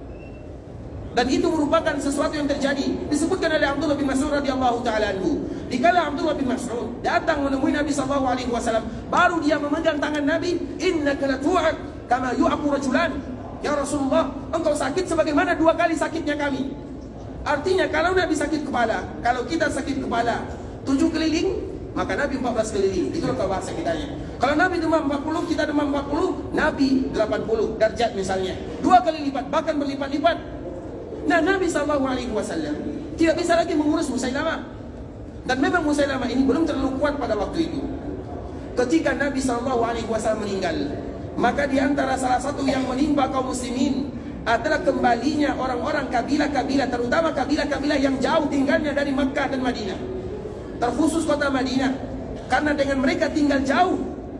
Dan itu merupakan sesuatu yang terjadi. Disebutkan oleh Abdullah bin Mas'ud radhiyallahu taala anhu. Dikala Abdullah bin Mas'ud datang menemui Nabi sallallahu alaihi wasallam, baru dia memegang tangan Nabi, "Innaka latu'ak kama yu'aqu rajulan." Ya Rasulullah, engkau sakit sebagaimana dua kali sakitnya kami. Artinya kalau Nabi sakit kepala, kalau kita sakit kepala tujuh keliling, maka Nabi empat belas keliling. Itulah bahasa kitanya. Kalau Nabi demam empat puluh, kita demam empat puluh, Nabi delapan puluh derajat misalnya. Dua kali lipat, bahkan berlipat-lipat. Nah, Nabi shallallahu alaihi wasallam tidak bisa lagi mengurus Musailamah. Dan memang Musailamah ini belum terlalu kuat pada waktu itu. Ketika Nabi shallallahu alaihi wasallam meninggal, maka di antara salah satu yang menimpa kaum muslimin adalah kembalinya orang-orang kabilah-kabilah, terutama kabilah-kabilah yang jauh tinggalnya dari Makkah dan Madinah, terkhusus kota Madinah. Karena dengan mereka tinggal jauh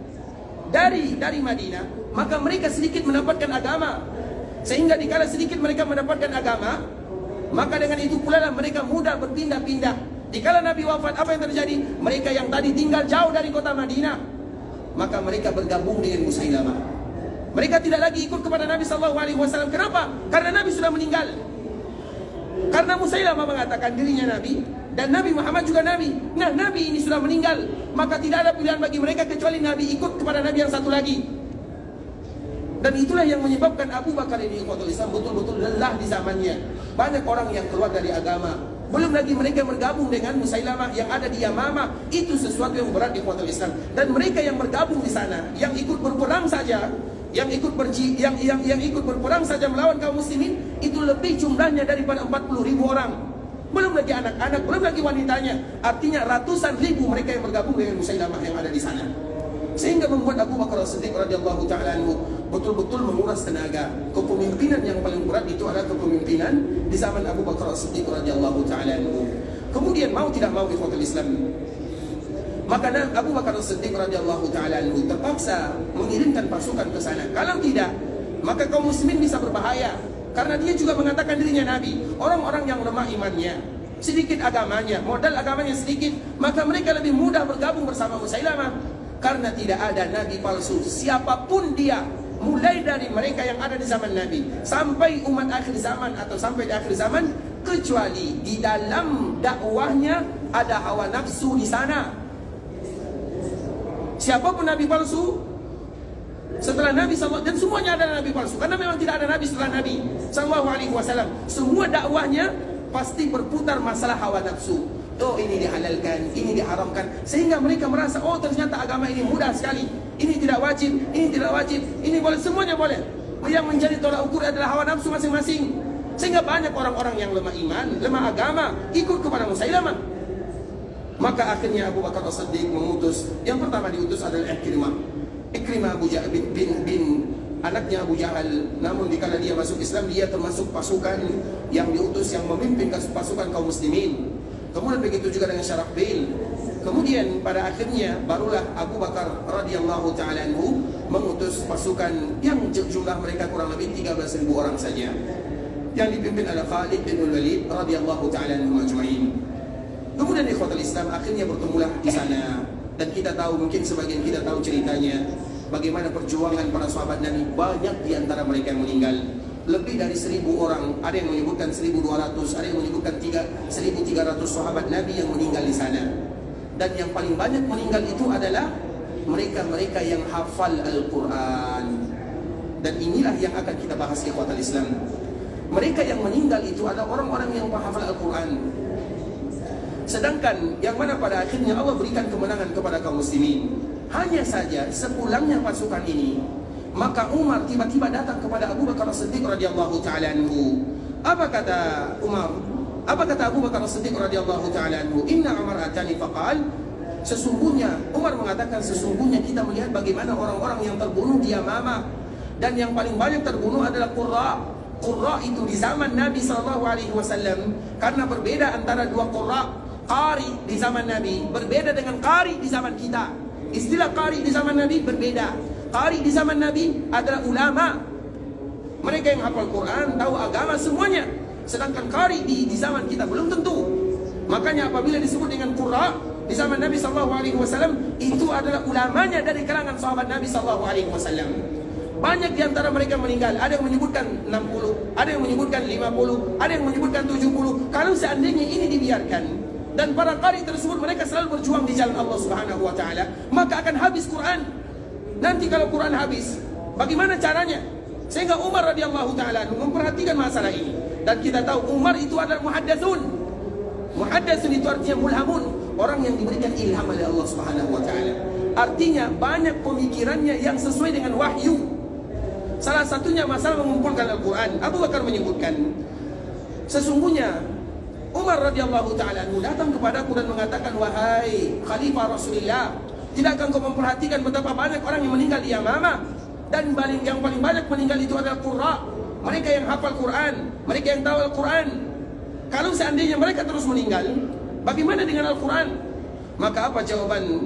dari dari Madinah, maka mereka sedikit mendapatkan agama. Sehingga dikala sedikit mereka mendapatkan agama, maka dengan itu pula lah mereka mudah berpindah-pindah. Dikala Nabi wafat, apa yang terjadi? Mereka yang tadi tinggal jauh dari kota Madinah, maka mereka bergabung dengan Musailamah. Mereka tidak lagi ikut kepada Nabi shallallahu alaihi wasallam. Kenapa? Karena Nabi sudah meninggal. Karena Musailamah mengatakan dirinya Nabi, dan Nabi Muhammad juga Nabi. Nah, Nabi ini sudah meninggal, maka tidak ada pilihan bagi mereka kecuali Nabi ikut kepada Nabi yang satu lagi. Dan itulah yang menyebabkan Abu Bakar ini Islam betul-betul lelah di zamannya. Banyak orang yang keluar dari agama. Belum lagi mereka bergabung dengan Musailamah yang ada di Yamamah. Itu sesuatu yang berat di Islam. Dan mereka yang bergabung di sana, yang ikut berperang saja, yang ikut berji, yang, yang yang ikut berperang saja melawan kaum muslimin, itu lebih jumlahnya daripada empat puluh ribu orang. Belum lagi anak-anak, belum lagi wanitanya. Artinya ratusan ribu mereka yang bergabung dengan Musailamah yang ada di sana. Sehingga membuat Abu Bakar As-Siddiq radhiyallahu ta'ala anhu betul-betul menguras tenaga. Kepemimpinan yang paling berat itu adalah kepemimpinan di zaman Abu Bakar As-Siddiq radhiyallahu ta'ala anhu. Kemudian mau tidak mau ikhwatul Islam, maka Abu Bakar As-Siddiq radhiyallahu ta'ala anhu terpaksa mengirimkan pasukan ke sana. Kalau tidak, maka kaum muslimin bisa berbahaya. Karena dia juga mengatakan dirinya Nabi. Orang-orang yang lemah imannya, sedikit agamanya, modal agamanya sedikit, maka mereka lebih mudah bergabung bersama Musailamah. Karena tidak ada nabi palsu, siapapun dia, mulai dari mereka yang ada di zaman Nabi sampai umat akhir zaman atau sampai di akhir zaman, kecuali di dalam dakwahnya ada hawa nafsu di sana. Siapapun nabi palsu setelah Nabi sallallahu dan semuanya adalah nabi palsu, karena memang tidak ada nabi setelah Nabi sallallahu alaihi wasallam. Semua dakwahnya pasti berputar masalah hawa nafsu. Oh, ini dihalalkan, ini diharamkan, sehingga mereka merasa, oh ternyata agama ini mudah sekali, ini tidak wajib, ini tidak wajib, ini boleh, semuanya boleh. Yang menjadi tolak ukur adalah hawa nafsu masing-masing. Sehingga banyak orang-orang yang lemah iman, lemah agama, ikut kepada Musailamah. Maka akhirnya Abu Bakar As-Siddiq mengutus, yang pertama diutus adalah Ikrimah. Ikrimah Abu Jahal bin, bin, bin anaknya Abu Jahal. Namun dikala dia masuk Islam, dia termasuk pasukan yang diutus, yang memimpin pasukan kaum muslimin. Kemudian begitu juga dengan Syarahbil. Kemudian pada akhirnya barulah Abu Bakar radhiyallahu taala anhu mengutus pasukan yang jumlah mereka kurang lebih tiga belas ribu orang saja, yang dipimpin oleh Khalid bin Walid radhiyallahu taala anhu ajma'in. Kemudian ikhwatul Islam, akhirnya bertemulah di sana. Dan kita tahu, mungkin sebagian kita tahu ceritanya, bagaimana perjuangan para sahabat Nabi. Banyak di antara mereka yang meninggal, lebih dari seribu orang. Ada yang menyebutkan seribu dua ratus, ada yang menyebutkan seribu tiga ratus sahabat Nabi yang meninggal di sana. Dan yang paling banyak meninggal itu adalah mereka-mereka yang hafal Al-Quran. Dan inilah yang akan kita bahas di ikhwatul Islam. Mereka yang meninggal itu adalah orang-orang yang hafal Al-Quran. Sedangkan yang mana pada akhirnya Allah berikan kemenangan kepada kaum muslimin. Hanya saja sepulangnya pasukan ini, maka Umar tiba-tiba datang kepada Abu Bakar As-Siddiq radhiyallahu taala anhu. Apa kata Umar? Apa kata Abu Bakar As-Siddiq radhiyallahu taala anhu? Inna Umar atani faqal, sesungguhnya Umar mengatakan, sesungguhnya kita melihat bagaimana orang-orang yang terbunuh di Yamamah, dan yang paling banyak terbunuh adalah qurra. Qurra itu di zaman Nabi sallallahu alaihi wasallam, karena berbeda antara dua qurra. Qari di zaman Nabi berbeda dengan qari di zaman kita. Istilah qari di zaman Nabi berbeda. Qari di zaman Nabi adalah ulama, mereka yang hafal Quran, tahu agama semuanya. Sedangkan qari di, di zaman kita belum tentu. Makanya apabila disebut dengan qurra di zaman Nabi sallallahu alaihi wasallam, itu adalah ulamanya dari kalangan sahabat Nabi sallallahu alaihi wasallam. Banyak di antara mereka meninggal. Ada yang menyebutkan enam puluh, ada yang menyebutkan lima puluh, ada yang menyebutkan tujuh puluh. Kalau seandainya ini dibiarkan, dan para qari tersebut mereka selalu berjuang di jalan Allah Subhanahu wa taala, maka akan habis Quran. Nanti kalau Quran habis, bagaimana caranya? Sehingga Umar radhiyallahu taala memperhatikan masalah ini. Dan kita tahu Umar itu adalah muhaddatsun. Muhaddatsun itu artinya mulhamun, orang yang diberikan ilham oleh Allah Subhanahu wa taala. Artinya banyak pemikirannya yang sesuai dengan wahyu. Salah satunya masalah mengumpulkan Al-Quran. Abu Bakar menyebutkan, sesungguhnya Umar radhiyallahu taala anhu datang kepadaku dan mengatakan, wahai Khalifah Rasulullah, tidakkah engkau memperhatikan betapa banyak orang yang meninggal di Yamamah? Dan yang paling banyak meninggal itu adalah qurra, mereka yang hafal Quran, mereka yang tahu Al-Quran. Kalau seandainya mereka terus meninggal, bagaimana dengan Al-Quran? Maka apa jawaban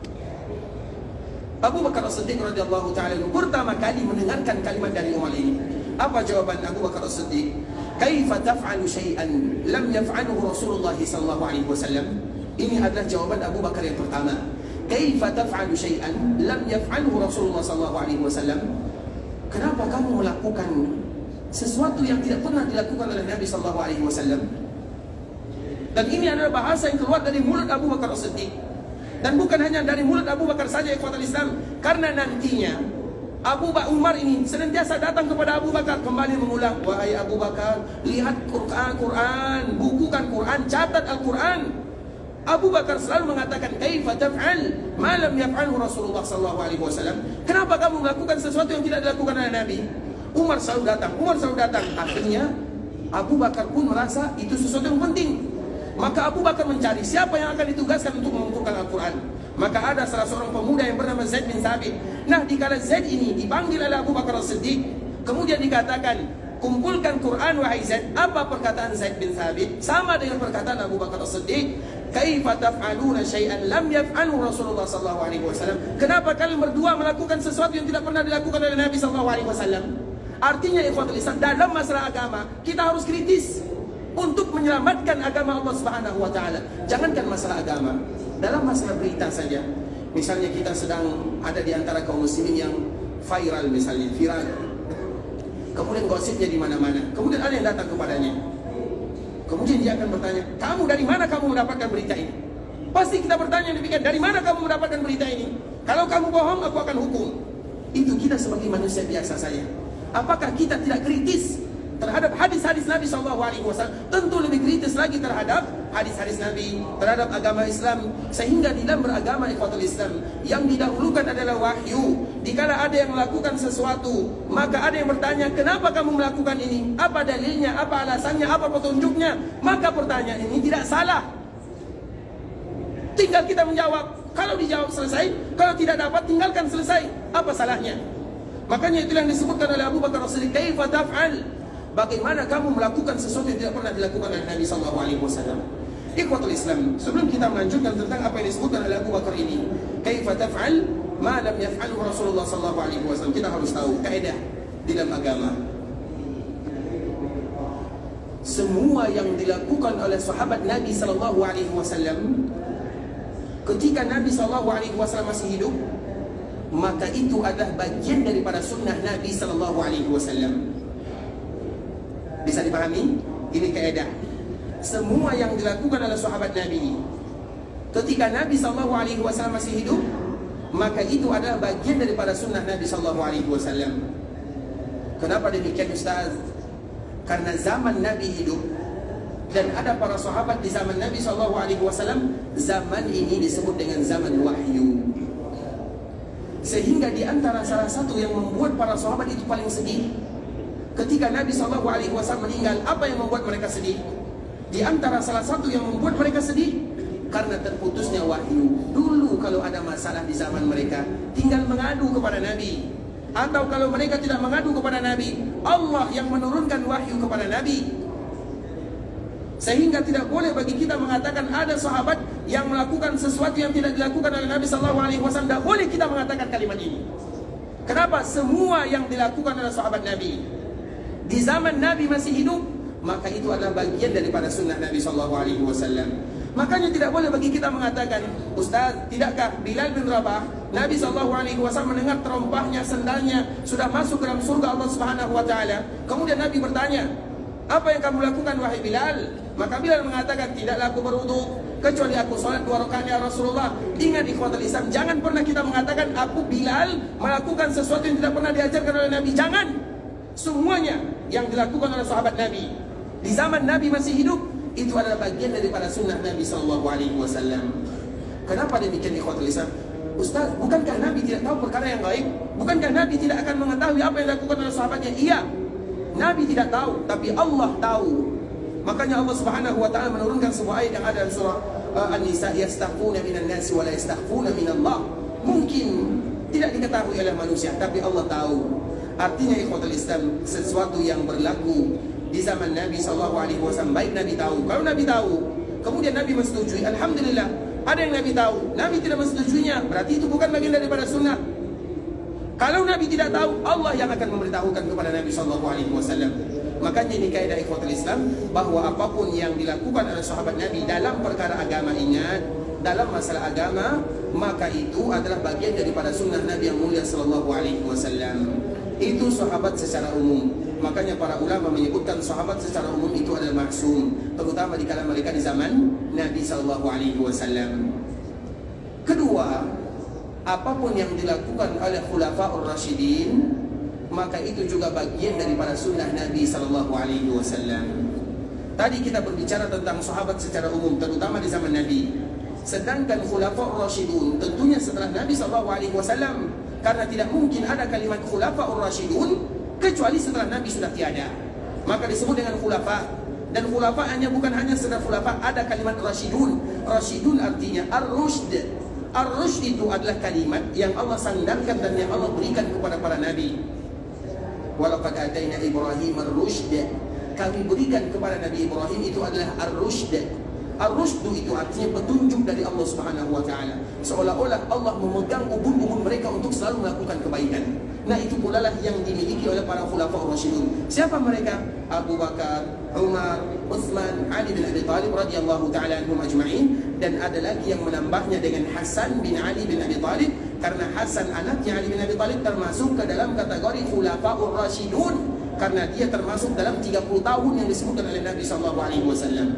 Abu Bakar As-Siddiq radhiyallahu taala anhu pertama kali mendengarkan kalimat dari Umar ini? Apa jawaban Abu Bakar As-Siddiq? Kaifa taf'alu syai'an lam yaf'aluhu Rasulullah sallallahu alaihi wasallam? Ini adalah jawaban Abu Bakar yang pertama. Kaifa taf'alu syai'an lam yaf'aluhu Rasulullah sallallahu alaihi wasallam? Kenapa kamu melakukan sesuatu yang tidak pernah dilakukan oleh Nabi sallallahu alaihi wasallam? Dan ini adalah bahasa yang keluar dari mulut Abu Bakar As-Siddiq. Dan bukan hanya dari mulut Abu Bakar saja, ikhwatul Islam, karena nantinya Abu Bakar Umar ini senantiasa datang kepada Abu Bakar, kembali mengulang, wahai Abu Bakar, lihat Quran, Quran, bukukan Quran, catat Al-Quran. Abu Bakar selalu mengatakan, kaifa taf'al ma lam yaf'alhu Rasulullah sallallahu alaihi wasallam? Kenapa kamu melakukan sesuatu yang tidak dilakukan oleh Nabi? Umar selalu datang, Umar selalu datang. Akhirnya Abu Bakar pun merasa itu sesuatu yang penting. Maka Abu Bakar mencari siapa yang akan ditugaskan untuk mengumpulkan Al-Quran. Maka ada salah seorang pemuda yang bernama Zaid bin Thabit. Nah, dikala Zaid ini dipanggil oleh Abu Bakar As-Siddiq, kemudian dikatakan, kumpulkan Quran wahai Zaid. Apa perkataan Zaid bin Thabit? Sama dengan perkataan Abu Bakar As-Siddiq. Kaifa taf'aluna syai'an lam yaf'alhu Rasulullah sallallahu alaihi wasallam? Kenapa kalian berdua melakukan sesuatu yang tidak pernah dilakukan oleh Nabi sallallahu alaihi wasallam? Artinya ikhwatul Islam, dalam masalah agama kita harus kritis. untuk menyelamatkan agama Allah Subhanahu wa taala. Jangankan masalah agama, dalam masalah berita saja. Misalnya kita sedang ada di antara kaum muslimin yang viral, misalnya viral, kemudian gosipnya di mana-mana, kemudian ada yang datang kepadanya, kemudian dia akan bertanya, kamu dari mana kamu mendapatkan berita ini? Pasti kita bertanya demikian, dari mana kamu mendapatkan berita ini? Kalau kamu bohong, aku akan hukum. Itu kita sebagai manusia biasa saja. Apakah kita tidak kritis terhadap hadis-hadis Nabi shallallahu alaihi wasallam? Tentu lebih kritis lagi terhadap hadis-hadis Nabi, terhadap agama Islam. Sehingga di dalam beragama ikhwatul Islam, yang didahulukan adalah wahyu. Dikala ada yang melakukan sesuatu, maka ada yang bertanya, kenapa kamu melakukan ini? Apa dalilnya? Apa alasannya? Apa petunjuknya? Maka pertanyaan ini tidak salah. Tinggal kita menjawab. Kalau dijawab selesai, kalau tidak dapat tinggalkan selesai. Apa salahnya? Makanya itu yang disebutkan oleh Abu Bakar As-Siddiq, kaifa taf'al? Bagaimana kamu melakukan sesuatu yang tidak pernah dilakukan oleh Nabi sallallahu alaihi wasallam? Ikhwatul Islam, sebelum kita melanjutkan tentang apa yang disebutkan oleh Abu Bakar ini, kaifa taf'al ma lam yaf'alhu Rasulullah sallallahu alaihi wasallam, kita harus tahu kaidah di dalam agama. Semua yang dilakukan oleh sahabat Nabi sallallahu alaihi wasallam ketika Nabi sallallahu alaihi wasallam masih hidup, maka itu adalah bagian daripada sunnah Nabi sallallahu alaihi wasallam. Bisa dipahami? Ini kaidah. Semua yang dilakukan oleh sahabat Nabi ketika Nabi sallallahu alaihi wasallam masih hidup, maka itu adalah bagian daripada sunnah Nabi sallallahu alaihi wasallam. Kenapa demikian, Ustaz? Karena zaman Nabi hidup dan ada para sahabat di zaman Nabi sallallahu alaihi wasallam, zaman ini disebut dengan zaman wahyu. Sehingga di antara salah satu yang membuat para sahabat itu paling sedih ketika Nabi sallallahu alaihi wasallam meninggal, apa yang membuat mereka sedih? Di antara salah satu yang membuat mereka sedih, karena terputusnya wahyu. Dulu kalau ada masalah di zaman mereka, tinggal mengadu kepada Nabi. Atau kalau mereka tidak mengadu kepada Nabi, Allah yang menurunkan wahyu kepada Nabi. Sehingga tidak boleh bagi kita mengatakan ada sahabat yang melakukan sesuatu yang tidak dilakukan oleh Nabi sallallahu alaihi wasallam. Tidak boleh kita mengatakan kalimat ini. Kenapa? Semua yang dilakukan oleh sahabat Nabi di zaman Nabi masih hidup, maka itu adalah bagian daripada sunnah Nabi sallallahu alaihi wasallam. Makanya tidak boleh bagi kita mengatakan, Ustaz, tidakkah Bilal bin Rabah, Nabi sallallahu alaihi wasallam mendengar terompahnya, sendalnya sudah masuk ke dalam surga Allah Subhanahu wa taala. Kemudian Nabi bertanya, apa yang kamu lakukan wahai Bilal? Maka Bilal mengatakan, tidaklah aku berwudu kecuali aku salat dua rakaat ya Rasulullah. Ingat ikhwatul Islam, jangan pernah kita mengatakan aku Bilal melakukan sesuatu yang tidak pernah diajarkan oleh Nabi. Jangan. Semuanya yang dilakukan oleh sahabat Nabi di zaman Nabi masih hidup, itu adalah bagian daripada sunnah Nabi sallallahu alaihi wasallam. Kenapa demikian ikhwatul Islam? Ustaz, bukankah Nabi tidak tahu perkara yang gaib? Bukankah Nabi tidak akan mengetahui apa yang dilakukan oleh sahabatnya? Iya, Nabi tidak tahu, tapi Allah tahu. Makanya Allah Subhanahu wa taala menurunkan sebuah ayat yang ada dalam surah uh, An-Nisa, yastaghfuna minan nasi wa la yastaghfuna minallah. Mungkin tidak diketahui oleh manusia, tapi Allah tahu. Artinya ikhwatul Islam, sesuatu yang berlaku di zaman Nabi sallallahu alaihi wasallam, baik Nabi tahu. Kalau Nabi tahu, kemudian Nabi menyetujui, alhamdulillah. Ada yang Nabi tahu, Nabi tidak menyetujuinya, berarti itu bukan bagian daripada sunnah. Kalau Nabi tidak tahu, Allah yang akan memberitahukan kepada Nabi sallallahu alaihi wasallam. Makanya ini kaidah ikhwatul Islam, bahwa apapun yang dilakukan oleh sahabat Nabi dalam perkara agama, ingat, dalam masalah agama, maka itu adalah bagian daripada sunnah Nabi yang mulia sallallahu alaihi wasallam. Itu sahabat secara umum. Makanya para ulama menyebutkan sahabat secara umum itu adalah maksum, terutama di kalangan mereka di zaman Nabi sallallahu alaihi wasallam. Kedua, apapun yang dilakukan oleh khulafaur rasyidin, maka itu juga bagian daripada sunnah Nabi sallallahu alaihi wasallam. Tadi kita berbicara tentang sahabat secara umum, terutama di zaman Nabi. Sedangkan khulafaur rasyidun tentunya setelah Nabi sallallahu alaihi wasallam, karena tidak mungkin ada kalimat khulafaur rasyidun kecuali setelah Nabi sudah tiada. Maka disebut dengan khulafa. Dan khulafa hanya bukan hanya sekedar khulafa, ada kalimat rasyidun. Rasyidun artinya ar-rushd. Ar-rushd itu adalah kalimat yang Allah sandarkan dan yang Allah berikan kepada para nabi. Walaqad ataina Ibrahim ar-rushd. Kami berikan kepada Nabi Ibrahim itu adalah ar-rushd. Ar-rushd itu artinya petunjuk dari Allah Subhanahu wa taala. Seolah-olah Allah memegang ubun-ubun mereka untuk selalu melakukan kebaikan. Nah, itu pula lah yang dimiliki oleh para khulafaur rasyidun. Siapa mereka? Abu Bakar, Umar, Utsman, Ali bin Abi Thalib radhiyallahu taala anhum ajma'in, dan ada lagi yang menambahnya dengan Hasan bin Ali bin Abi Thalib, karena Hasan anaknya Ali bin Abi Thalib termasuk ke dalam kategori khulafaur rasyidun, karena dia termasuk dalam tiga puluh tahun yang disebutkan oleh Nabi sallallahu alaihi wasallam.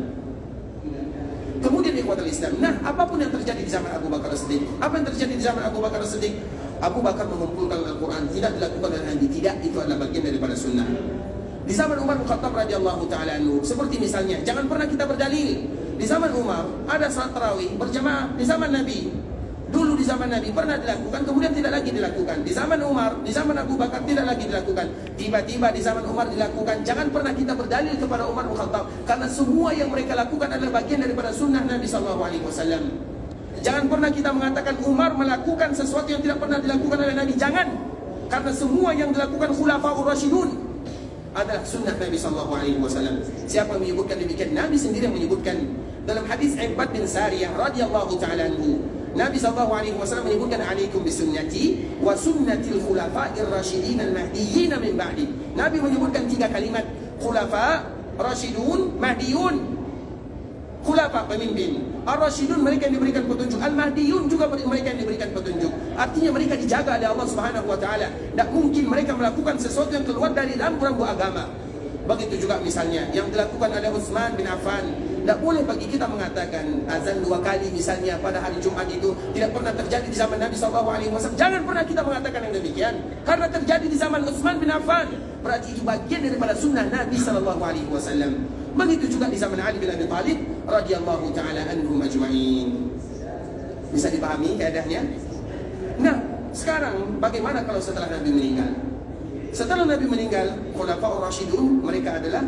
Kemudian ikhwatul Islam, nah apapun yang terjadi di zaman Abu Bakar As-Siddiq, apa yang terjadi di zaman Abu Bakar As-Siddiq? Abu Bakar mengumpulkan Al-Quran, tidak dilakukan oleh Nabi, tidak, itu adalah bagian daripada sunnah. Di zaman Umar bin Khattab radhiyallahu taala anhu, seperti misalnya, jangan pernah kita berdalil. Di zaman Umar ada salat tarawih berjamaah, di zaman Nabi, dulu di zaman Nabi pernah dilakukan, kemudian tidak lagi dilakukan. Di zaman Umar, di zaman Abu Bakar tidak lagi dilakukan. Tiba-tiba di zaman Umar dilakukan. Jangan pernah kita berdalil kepada Umar bin Khattab, karena semua yang mereka lakukan adalah bagian daripada sunnah Nabi sallallahu alaihi wasallam. Jangan pernah kita mengatakan Umar melakukan sesuatu yang tidak pernah dilakukan oleh Nabi. Jangan, karena semua yang dilakukan khulafaur rasyidun adalah sunnah Nabi sallallahu alaihi wasallam. Siapa yang menyebutkan demikian? Nabi sendiri yang menyebutkan dalam hadis Ibad bin Sariyah radhiyallahu taala anhu. Nabi sallallahu alaihi wasallam menyebutkan, alaikum bisunnati wa sunnatil khulafa'ir rasyidin al-mahdiyyin min ba'di. Nabi menyebutkan tiga kalimat, khulafa, rasyidun, mahdiyun. Khulafa pemimpin, ar-rasyidun mereka yang diberikan petunjuk, al-mahdiyun juga mereka yang diberikan petunjuk. Artinya mereka dijaga oleh Allah Subhanahu wa taala. Tak mungkin mereka melakukan sesuatu yang keluar dari rambu-rambu agama. Begitu juga misalnya yang dilakukan oleh Utsman bin Affan. Tak boleh bagi kita mengatakan azan dua kali misalnya pada hari Jumat itu tidak pernah terjadi di zaman Nabi sallallahu alaihi wasallam. Jangan pernah kita mengatakan yang demikian, karena terjadi di zaman Utsman bin Affan. Berarti itu bagian daripada sunnah Nabi sallallahu alaihi wasallam. Begitu juga di zaman Ali bin Abi Thalib radhiyallahu taala anhum ajma'in. Bisa dipahami keadaannya? Nah, sekarang bagaimana kalau setelah Nabi meninggal? Setelah Nabi meninggal, khulafaur rasyidun mereka adalah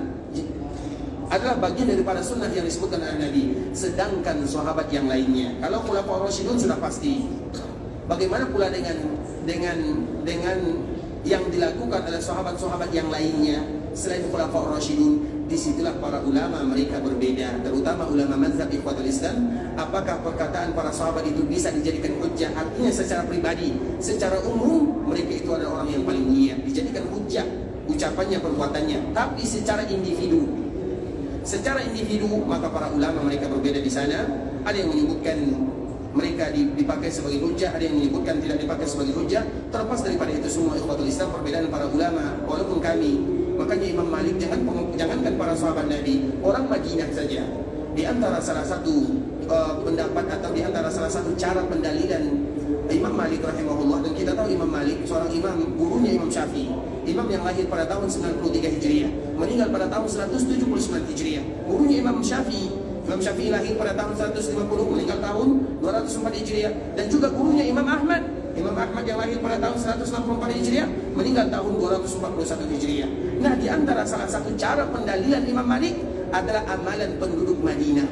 adalah bagian daripada sunnah yang disebutkan oleh Nabi. Sedangkan sahabat yang lainnya, kalau khulafaur rasyidun sudah pasti. Bagaimana pula dengan dengan dengan yang dilakukan oleh sahabat-sahabat yang lainnya selain khulafaur rasyidun? Disitulah para ulama mereka berbeda, terutama ulama mazhab ikhwatul Islam. Apakah perkataan para sahabat itu bisa dijadikan hujjah? Artinya secara pribadi, secara umum mereka itu adalah orang yang paling mulia, dijadikan hujjah ucapannya, perbuatannya. Tapi secara individu, secara individu maka para ulama mereka berbeda di sana. Ada yang menyebutkan mereka dipakai sebagai hujjah, ada yang menyebutkan tidak dipakai sebagai hujjah. Terlepas daripada itu semua ikhwatul Islam, perbedaan para ulama, walaupun kami, makanya Imam Malik, jangan jangankan para sahabat Nabi, orang Madinah saja, di antara salah satu uh, pendapat atau di antara salah satu cara pendalilan Imam Malik rahimahullah, dan kita tahu Imam Malik seorang imam, gurunya Imam Syafi'i, imam yang lahir pada tahun sembilan puluh tiga Hijriah, meninggal pada tahun seratus tujuh puluh sembilan Hijriah. Gurunya Imam Syafi'i, Imam Syafi'i lahir pada tahun seratus lima puluh, meninggal tahun dua ratus empat Hijriah. Dan juga gurunya Imam Ahmad, Imam Ahmad yang lahir pada tahun seratus enam puluh empat Hijriah, meninggal tahun dua ratus empat puluh satu Hijriah. Nah, di antara salah satu cara pendalilan Imam Malik adalah amalan penduduk Madinah.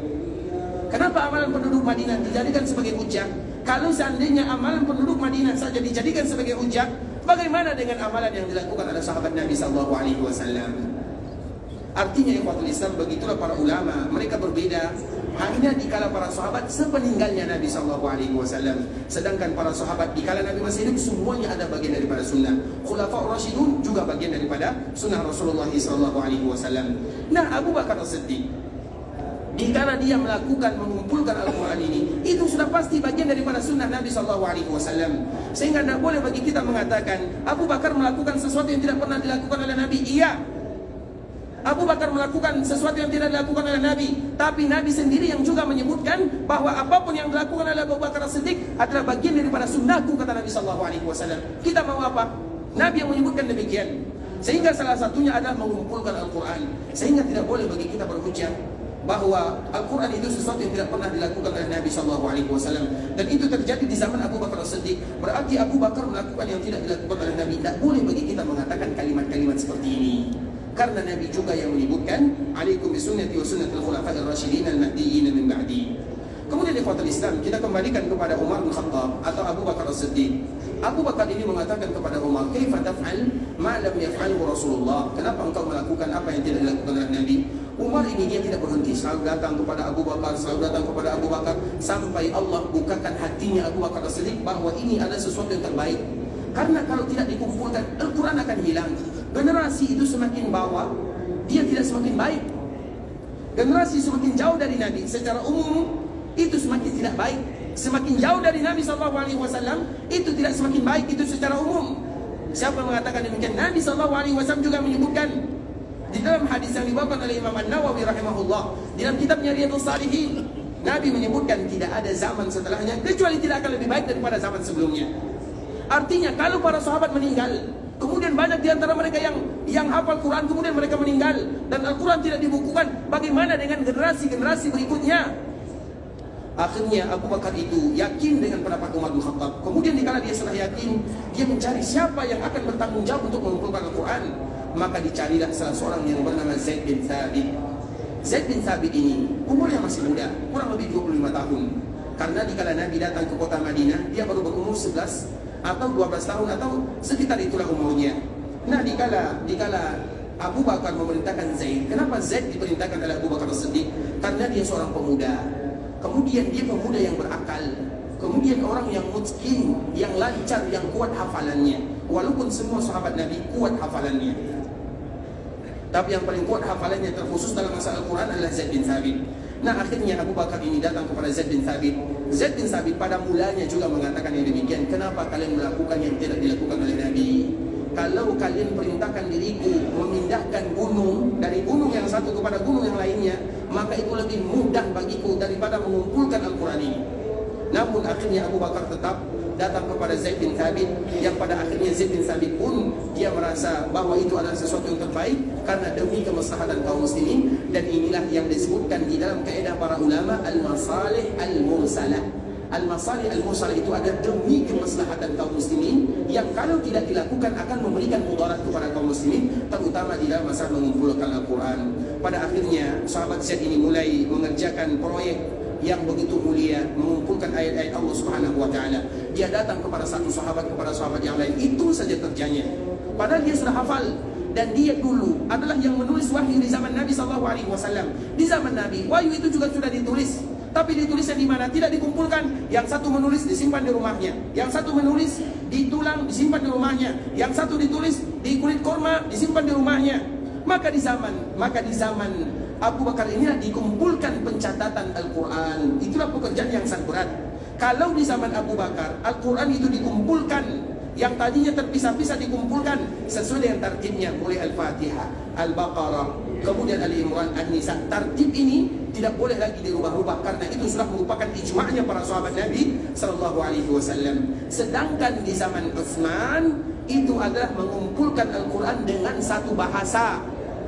Kenapa amalan penduduk Madinah dijadikan sebagai hujjah? Kalau seandainya amalan penduduk Madinah saja dijadikan sebagai hujjah, bagaimana dengan amalan yang dilakukan oleh sahabat Nabi sallallahu alaihi wasallam? Artinya ikhwatul Islam, begitulah para ulama, mereka berbeda hanya di kala para sahabat sepeninggalnya Nabi sallallahu alaihi wasallam. Sedangkan para sahabat di kala Nabi masih hidup semuanya ada bagian daripada sunnah. Khulafaur rasyidun juga bagian daripada sunnah Rasulullah sallallahu alaihi wasallam. Nah, Abu Bakar As-Siddiq, di kala dia melakukan mengumpulkan Al-Quran ini, itu sudah pasti bagian daripada sunnah Nabi sallallahu alaihi wasallam. Sehingga tidak boleh bagi kita mengatakan Abu Bakar melakukan sesuatu yang tidak pernah dilakukan oleh Nabi. Iya, Abu Bakar melakukan sesuatu yang tidak dilakukan oleh Nabi, tapi Nabi sendiri yang juga menyebutkan bahwa apapun yang dilakukan oleh Abu Bakar As-Siddiq adalah bagian daripada sunnahku, kata Nabi sallallahu alaihi wasallam. Kita mau apa? Nabi yang menyebutkan demikian. Sehingga salah satunya adalah mengumpulkan Al-Quran. Sehingga tidak boleh bagi kita berhujjah bahwa Al-Quran itu sesuatu yang tidak pernah dilakukan oleh Nabi sallallahu alaihi wasallam. Dan itu terjadi di zaman Abu Bakar As-Siddiq. Berarti Abu Bakar melakukan yang tidak dilakukan oleh Nabi. Tidak boleh bagi kita mengatakan kalimat-kalimat seperti ini, karena Nabi juga yang menyebutkan, alaikum bisunnati wa sunnatil khulafa'ir rasyidin al-mahdiyyin min ba'di. Kemudian ikhwatul Islam, kita kembalikan kepada Umar bin Khattab atau Abu Bakar As-Siddiq. Abu Bakar ini mengatakan kepada Umar, kaifa taf'al ma lam yaf'alhu Rasulullah? Kenapa engkau melakukan apa yang tidak dilakukan oleh Nabi? Umar ini dia tidak berhenti, selalu datang kepada Abu Bakar, selalu datang kepada Abu Bakar, sampai Allah bukakan hatinya Abu Bakar As-Siddiq bahwa ini adalah sesuatu yang terbaik. Karena kalau tidak dikumpulkan, Al-Quran akan hilang. Generasi itu semakin bawah, dia tidak semakin baik. Generasi semakin jauh dari Nabi secara umum, itu semakin tidak baik. Semakin jauh dari Nabi shallallahu alaihi wasallam, itu tidak semakin baik, itu secara umum. Siapa yang mengatakan demikian? Nabi shallallahu alaihi wasallam juga menyebutkan di dalam hadis yang dibawakan oleh Imam An-Nawawi rahimahullah, di dalam kitabnya Riyadhus Shalihin, Nabi menyebutkan tidak ada zaman setelahnya kecuali tidak akan lebih baik daripada zaman sebelumnya. Artinya kalau para sahabat meninggal, kemudian banyak di antara mereka yang yang hafal Quran, kemudian mereka meninggal dan Al-Quran tidak dibukukan, bagaimana dengan generasi-generasi berikutnya? Akhirnya Abu Bakar itu yakin dengan pendapat Umar bin Khattab. Kemudian dikala dia sudah yakin, dia mencari siapa yang akan bertanggung jawab untuk mengumpulkan Al-Quran. Maka dicarilah salah seorang yang bernama Zaid bin Thabit. Zaid bin Thabit ini umurnya masih muda, kurang lebih dua puluh lima tahun. Karena dikala Nabi datang ke kota Madinah, dia baru berumur sebelas atau dua belas tahun atau sekitar itulah umurnya. Nah, dikala dikala Abu Bakar memerintahkan Zaid. Kenapa Zaid diperintahkan oleh Abu Bakar As-Siddiq? Karena dia seorang pemuda. Kemudian dia pemuda yang berakal. Kemudian orang yang mutqin, yang lancar, yang kuat hafalannya. Walaupun semua sahabat Nabi kuat hafalannya, tapi yang paling kuat hafalannya terkhusus dalam masalah Al-Quran adalah Zaid bin Thabit. Nah, akhirnya Abu Bakar ini datang kepada Zaid bin Thabit. Zaid bin Thabit pada mulanya juga mengatakan yang demikian. Kenapa kalian melakukan yang tidak dilakukan oleh Nabi? Kalau kalian perintahkan diriku memindahkan gunung dari gunung yang satu kepada gunung yang lainnya, maka itu lebih mudah bagiku daripada mengumpulkan Al-Quran ini. Namun akhirnya Abu Bakar tetap datang kepada Zaid bin Thabit, yang pada akhirnya Zaid bin Thabit pun dia merasa bahwa itu adalah sesuatu yang terbaik karena demi kemaslahatan kaum muslimin. Dan inilah yang disebutkan di dalam kaidah para ulama al-masalih al-mursalah. Al-masalih al-mursalah itu ada demi kemaslahatan kaum muslimin yang kalau tidak dilakukan akan memberikan mudarat kepada kaum muslimin, terutama di dalam masalah mengumpulkan Al-Quran. Pada akhirnya sahabat Zaid ini mulai mengerjakan proyek yang begitu mulia, mengumpulkan ayat-ayat Allah Subhanahu wa taala. Dia datang kepada satu sahabat, kepada sahabat yang lain, itu saja kerjanya. Padahal dia sudah hafal, dan dia dulu adalah yang menulis wahyu di zaman Nabi sallallahu alaihi wasallam. Di zaman Nabi, wahyu itu juga sudah ditulis, tapi ditulisnya di mana? Tidak dikumpulkan. Yang satu menulis disimpan di rumahnya, yang satu menulis di tulang disimpan di rumahnya, yang satu ditulis di kulit korma disimpan di rumahnya. Maka di zaman, maka di zaman Abu Bakar inilah dikumpulkan pencatatan Al-Quran. Itulah pekerjaan yang sangat berat. Kalau di zaman Abu Bakar Al-Quran itu dikumpulkan, yang tadinya terpisah-pisah dikumpulkan sesuai dengan tartibnya, mulai Al-Fatihah, Al-Baqarah, kemudian Ali Imran, An-Nisa. Tartib ini tidak boleh lagi dirubah-rubah karena itu sudah merupakan ijma'nya para sahabat Nabi sallallahu alaihi wasallam. Sedangkan di zaman Utsman itu adalah mengumpulkan Al-Quran dengan satu bahasa.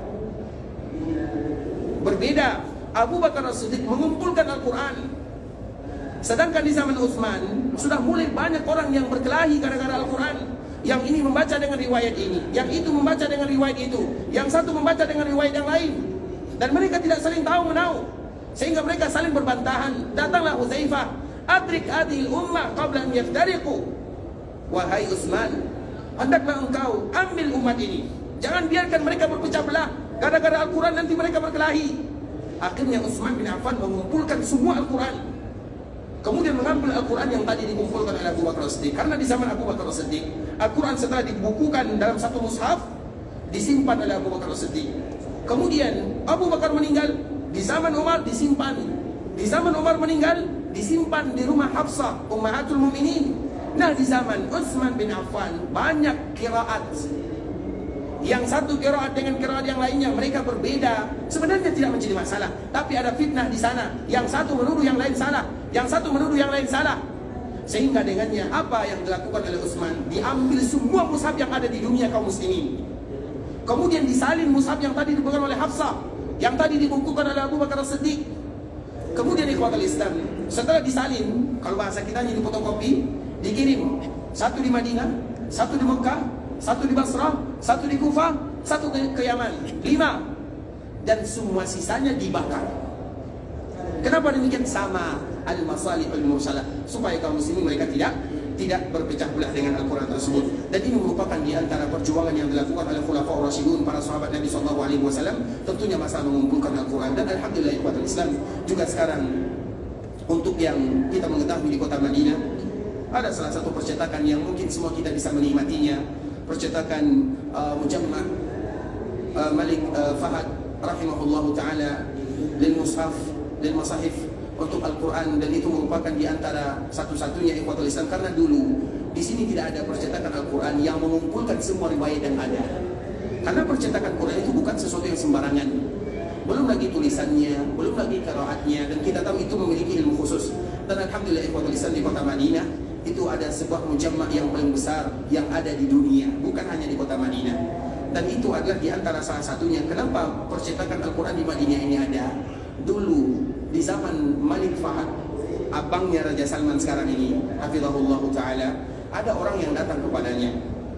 Berbeda, Abu Bakar As-Siddiq mengumpulkan Al-Quran. Sedangkan di zaman Utsman sudah mulai banyak orang yang berkelahi gara-gara Al-Quran. Yang ini membaca dengan riwayat ini, yang itu membaca dengan riwayat itu, yang satu membaca dengan riwayat yang lain. Dan mereka tidak saling tahu menahu, sehingga mereka saling berbantahan. Datanglah Hudzaifah, adrik adil ummah qabla an yaftariqu. Wahai Utsman, hendaklah engkau ambil umat ini, jangan biarkan mereka berpecah belah gara-gara Al-Quran, nanti mereka berkelahi. Akhirnya Utsman bin Affan mengumpulkan semua Al-Quran, kemudian mengambil Al-Quran yang tadi dikumpulkan oleh Abu Bakar As-Siddiq. Karena di zaman Abu Bakar As-Siddiq, Al-Quran setelah dibukukan dalam satu mushaf, disimpan oleh Abu Bakar As-Siddiq. Kemudian Abu Bakar meninggal, di zaman Umar disimpan. Di zaman Umar meninggal, disimpan di rumah Hafsah, Ummahatul Mukminin. Nah, di zaman Utsman bin Affan banyak qiraat. Yang satu qiraat dengan qiraat yang lainnya mereka berbeda. Sebenarnya tidak menjadi masalah, tapi ada fitnah di sana. Yang satu menuduh yang lain salah, yang satu menuduh yang lain salah. Sehingga dengannya apa yang dilakukan oleh Utsman? Diambil semua mushaf yang ada di dunia kaum muslimin. Kemudian disalin mushaf yang tadi dibukukan oleh Hafsah, yang tadi dibukukan oleh Abu Bakar As-Siddiq. Kemudian ikhwatul Islam, setelah disalin, kalau bahasa kita ini difotokopi, dikirim. Satu di Madinah, satu di Mekah, satu di Basrah, satu di Kufah, satu ke, ke Yaman. Lima. Dan semua sisanya dibakar. Kenapa demikian? Sama al-masalih al-mursalah, supaya kaum muslimin mereka tidak tidak berpecah belah dengan Al-Quran tersebut. Dan ini merupakan di antara perjuangan yang dilakukan oleh Khulafaur Rasyidun, para sahabat Nabi sallallahu alaihi wasallam, tentunya masalah mengumpulkan Al-Quran. Dan alhamdulillah ikhwatul Islam, juga sekarang untuk yang kita mengetahui di kota Madinah, Ada salah satu percetakan yang mungkin semua kita bisa menikmatinya, percetakan uh, Mujamma' uh, Malik uh, Fahad rahimahullahu ta'ala lil mushaf, lil masahif untuk Al-Quran, dan itu merupakan di antara satu-satunya ikhwatul Islam, karena dulu di sini tidak ada percetakan Al-Quran yang mengumpulkan semua riwayat yang ada. Karena percetakan Quran itu bukan sesuatu yang sembarangan, belum lagi tulisannya, belum lagi qiraatnya, dan kita tahu itu memiliki ilmu khusus. Dan alhamdulillah ikhwatul Islam, di kota Madinah itu ada sebuah mujamma' yang paling besar yang ada di dunia, bukan hanya di kota Madinah. Dan itu adalah di antara salah satunya. Kenapa percetakan Al-Quran di Madinah ini ada? Dulu di zaman Malik Fahad, abangnya Raja Salman sekarang ini, hafizahullah ta'ala, ada orang yang datang kepadanya,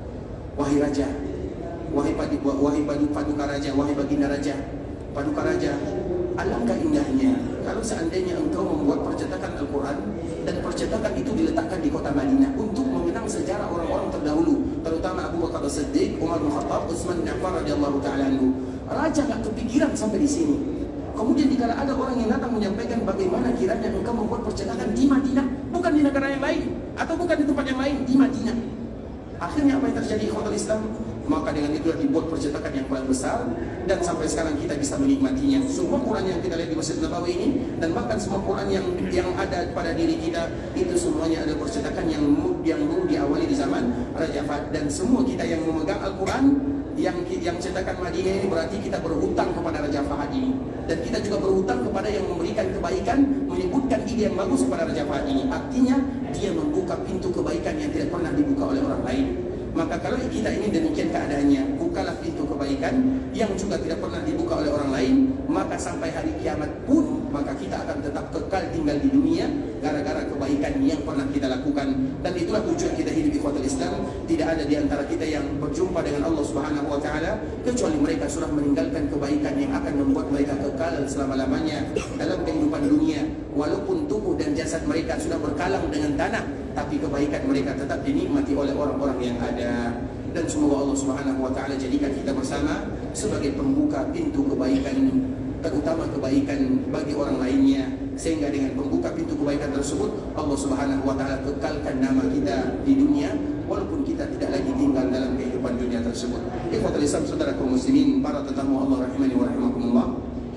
wahai raja, wahai padu, wahai padu, paduka raja, wahai baginda raja, paduka raja, alangkah indahnya kalau seandainya engkau membuat percetakan Al-Quran, dan percetakan itu diletakkan di kota Madinah untuk mengenang sejarah orang-orang terdahulu, terutama Abu Bakar As-Siddiq, Umar bin Khattab, Utsman bin Affan radhiyallahu ta'ala anhu. Raja nggak kepikiran sampai di sini. Kemudian dikala ada orang yang datang menyampaikan, bagaimana kiranya engkau membuat percetakan di Madinah, bukan di negara yang lain, atau bukan di tempat yang lain, di Madinah. Akhirnya apa yang terjadi ikhwatul Islam? Maka dengan itulah dibuat percetakan yang paling besar, dan sampai sekarang kita bisa menikmatinya. Semua Quran yang kita lihat di Masjid Nabawi ini, dan bahkan semua Quran yang yang ada pada diri kita, itu semuanya ada percetakan yang yang dulu diawali di zaman Raja Fahad. Dan semua kita yang memegang Al-Quran, yang yang cetakan Madinah ini, berarti kita berhutang kepada Raja Fahad ini, dan kita juga berhutang kepada yang memberikan kebaikan, menyebutkan ide yang bagus kepada Raja Fahad ini. Artinya dia membuka pintu kebaikan yang tidak pernah dibuka oleh orang lain. Maka kalau kita ini demikian keadaannya, bukalah pintu kebaikan yang juga tidak pernah dibuka oleh orang lain, maka sampai hari kiamat pun, maka kita akan tetap kekal tinggal di dunia gara-gara kebaikan yang pernah kita lakukan. Dan itulah tujuan kita hidup ikhwatul Islam. Tidak ada di antara kita yang berjumpa dengan Allah Subhanahu wa ta'ala kecuali mereka sudah meninggalkan kebaikan yang akan membuat mereka kekal selama-lamanya dalam kehidupan dunia. Walaupun tubuh dan jasad mereka sudah berkalang dengan tanah, tapi kebaikan mereka tetap dinikmati oleh orang-orang yang ada. Dan semoga Allah Subhanahu wa ta'ala jadikan kita bersama sebagai pembuka pintu kebaikan, terutama kebaikan bagi orang lainnya, sehingga dengan membuka pintu kebaikan tersebut Allah Subhanahu wa ta'ala kekalkan nama kita di dunia, walaupun kita tidak lagi tinggal dalam kehidupan dunia tersebut. Ikhwatul Islam, saudara kaum muslimin, para tetamu Allah rahimani wa rahimakumullah,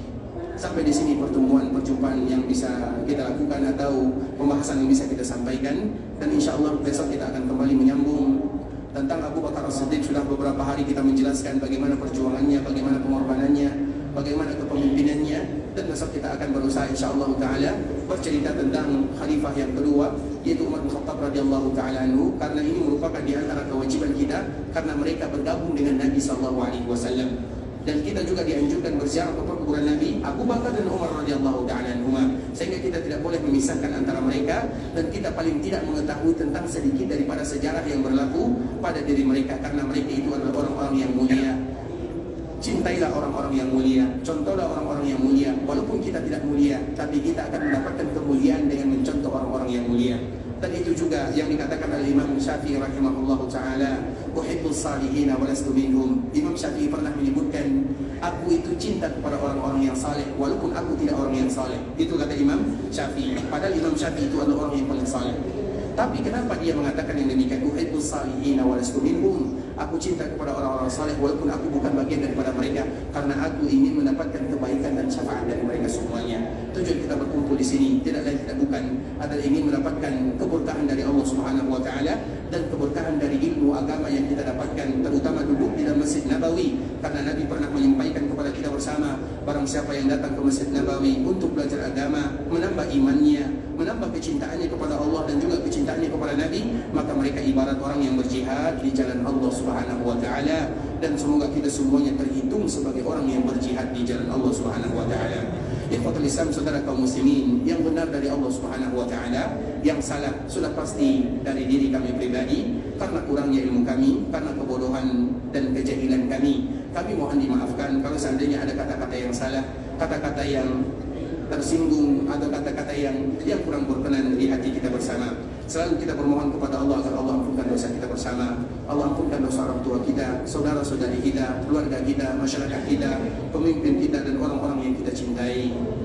sampai di sini pertemuan perjumpaan yang bisa kita lakukan atau pembahasan yang bisa kita sampaikan. Dan insya Allah besok kita akan kembali menyambung tentang Abu Bakar As-Siddiq. Sudah beberapa hari kita menjelaskan bagaimana perjuangannya, bagaimana pengorbanannya, bagaimana kepemimpinannya. Dan besok kita akan berusaha insya Allah ta'ala bercerita tentang khalifah yang kedua, yaitu Umar bin Khattab radhiyallahu ta'ala anhu, karena ini merupakan di antara kewajiban kita, karena mereka bergabung dengan Nabi sallallahu alaihi wasallam. Dan kita juga dianjurkan berziarah ke perkuburan Nabi Abu Bakar dan Umar radhiyallahu ta'ala anhuma, sehingga kita tidak boleh memisahkan antara mereka, dan kita paling tidak mengetahui tentang sedikit daripada sejarah yang berlaku pada diri mereka, karena mereka itu adalah orang-orang yang mulia. Cintailah orang-orang yang mulia, contohlah orang-orang yang mulia. Walaupun kita tidak mulia, tapi kita akan mendapatkan kemuliaan dengan mencontoh orang-orang yang mulia. Dan itu juga yang dikatakan oleh Imam Syafi'i rahimahullahu ta'ala, uhibbus salihina wa lastu minhum. Imam Syafi'i pernah menyebutkan, aku itu cinta kepada orang-orang yang saleh walaupun aku tidak orang yang saleh. Itu kata Imam Syafi'i. Padahal Imam Syafi'i itu adalah orang yang paling saleh. Tapi kenapa dia mengatakan yang demikian? Uhibbus salihina wa lastu minhum. Aku cinta kepada orang-orang saleh walaupun aku bukan bagian daripada mereka, karena aku ingin mendapatkan kebaikan dan syafaat dari mereka semuanya. Tujuan kita berkumpul di sini tidak lain tidak bukan adalah ingin mendapatkan keberkahan dari Allah Subhanahu wa ta'ala, dan keberkahan dari ilmu agama yang kita dapatkan, terutama duduk di dalam Masjid Nabawi. Karena Nabi pernah menyampaikan kepada kita bersama, barang siapa yang datang ke Masjid Nabawi untuk belajar agama, menambah imannya, menambah kecintaannya kepada Allah dan juga kecintaannya kepada Nabi, maka mereka ibarat orang yang berjihad di jalan Allah Subhanahu wa ta'ala. Dan semoga kita semuanya terhitung sebagai orang yang berjihad di jalan Allah Subhanahu wa ta'ala. Ikhwatul Islam, saudara kaum muslimin, yang benar dari Allah Subhanahu wa ta'ala, yang salah sudah pasti dari diri kami pribadi, karena kurangnya ilmu kami, karena kebodohan dan kejahilan kami. Kami mohon dimaafkan kalau seandainya ada kata-kata yang salah, kata-kata yang tersinggung, atau kata-kata yang yang kurang berkenan di hati kita bersama. Selalu kita bermohon kepada Allah agar Allah ampunkan dosa kita bersama. Allah ampunkan dosa orang tua kita, saudara-saudari kita, keluarga kita, masyarakat kita, pemimpin kita, dan orang-orang yang kita cintai.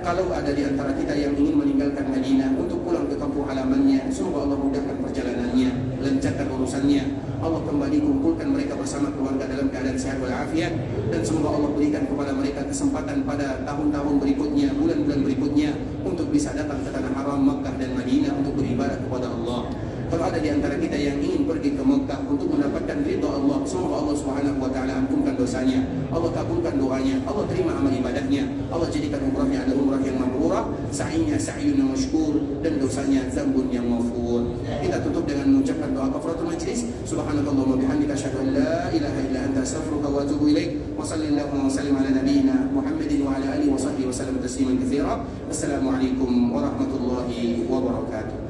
kalau ada di antara kita yang ingin meninggalkan Madinah untuk pulang ke kampung halamannya, semoga Allah mudahkan perjalanannya, lancarkan urusannya. Allah kembali kumpulkan mereka bersama keluarga dalam keadaan sehat walafiat, dan semoga Allah berikan kepada mereka kesempatan pada tahun-tahun berikutnya, bulan-bulan berikutnya untuk bisa datang ke tanah haram Makkah dan Madinah untuk beribadah kepada Allah. Kalau ada di antara kita yang ingin pergi ke Mekah untuk mendapatkan ridha Allah, semoga Allah Subhanahu wa taala ampunkan dosanya, Allah kabulkan doanya, Allah terima amal ibadahnya, Allah jadikan umrahnya adalah umrah yang mabrurah, sa'inya sa'yun yang masykur, dan dosanya zambun yang maghfur. Kita tutup dengan mengucapkan doa kafaratul majlis. Subhanakallahumma bihamdika asyhadu an la ilaha illa anta astaghfiruka wa atubu ilaik. Wa sallallahu wa sallim ala nabiyyina Muhammadin wa ala alihi wa sahbihi wa sallam tasliman katsira. Assalamualaikum warahmatullahi wabarakatuh.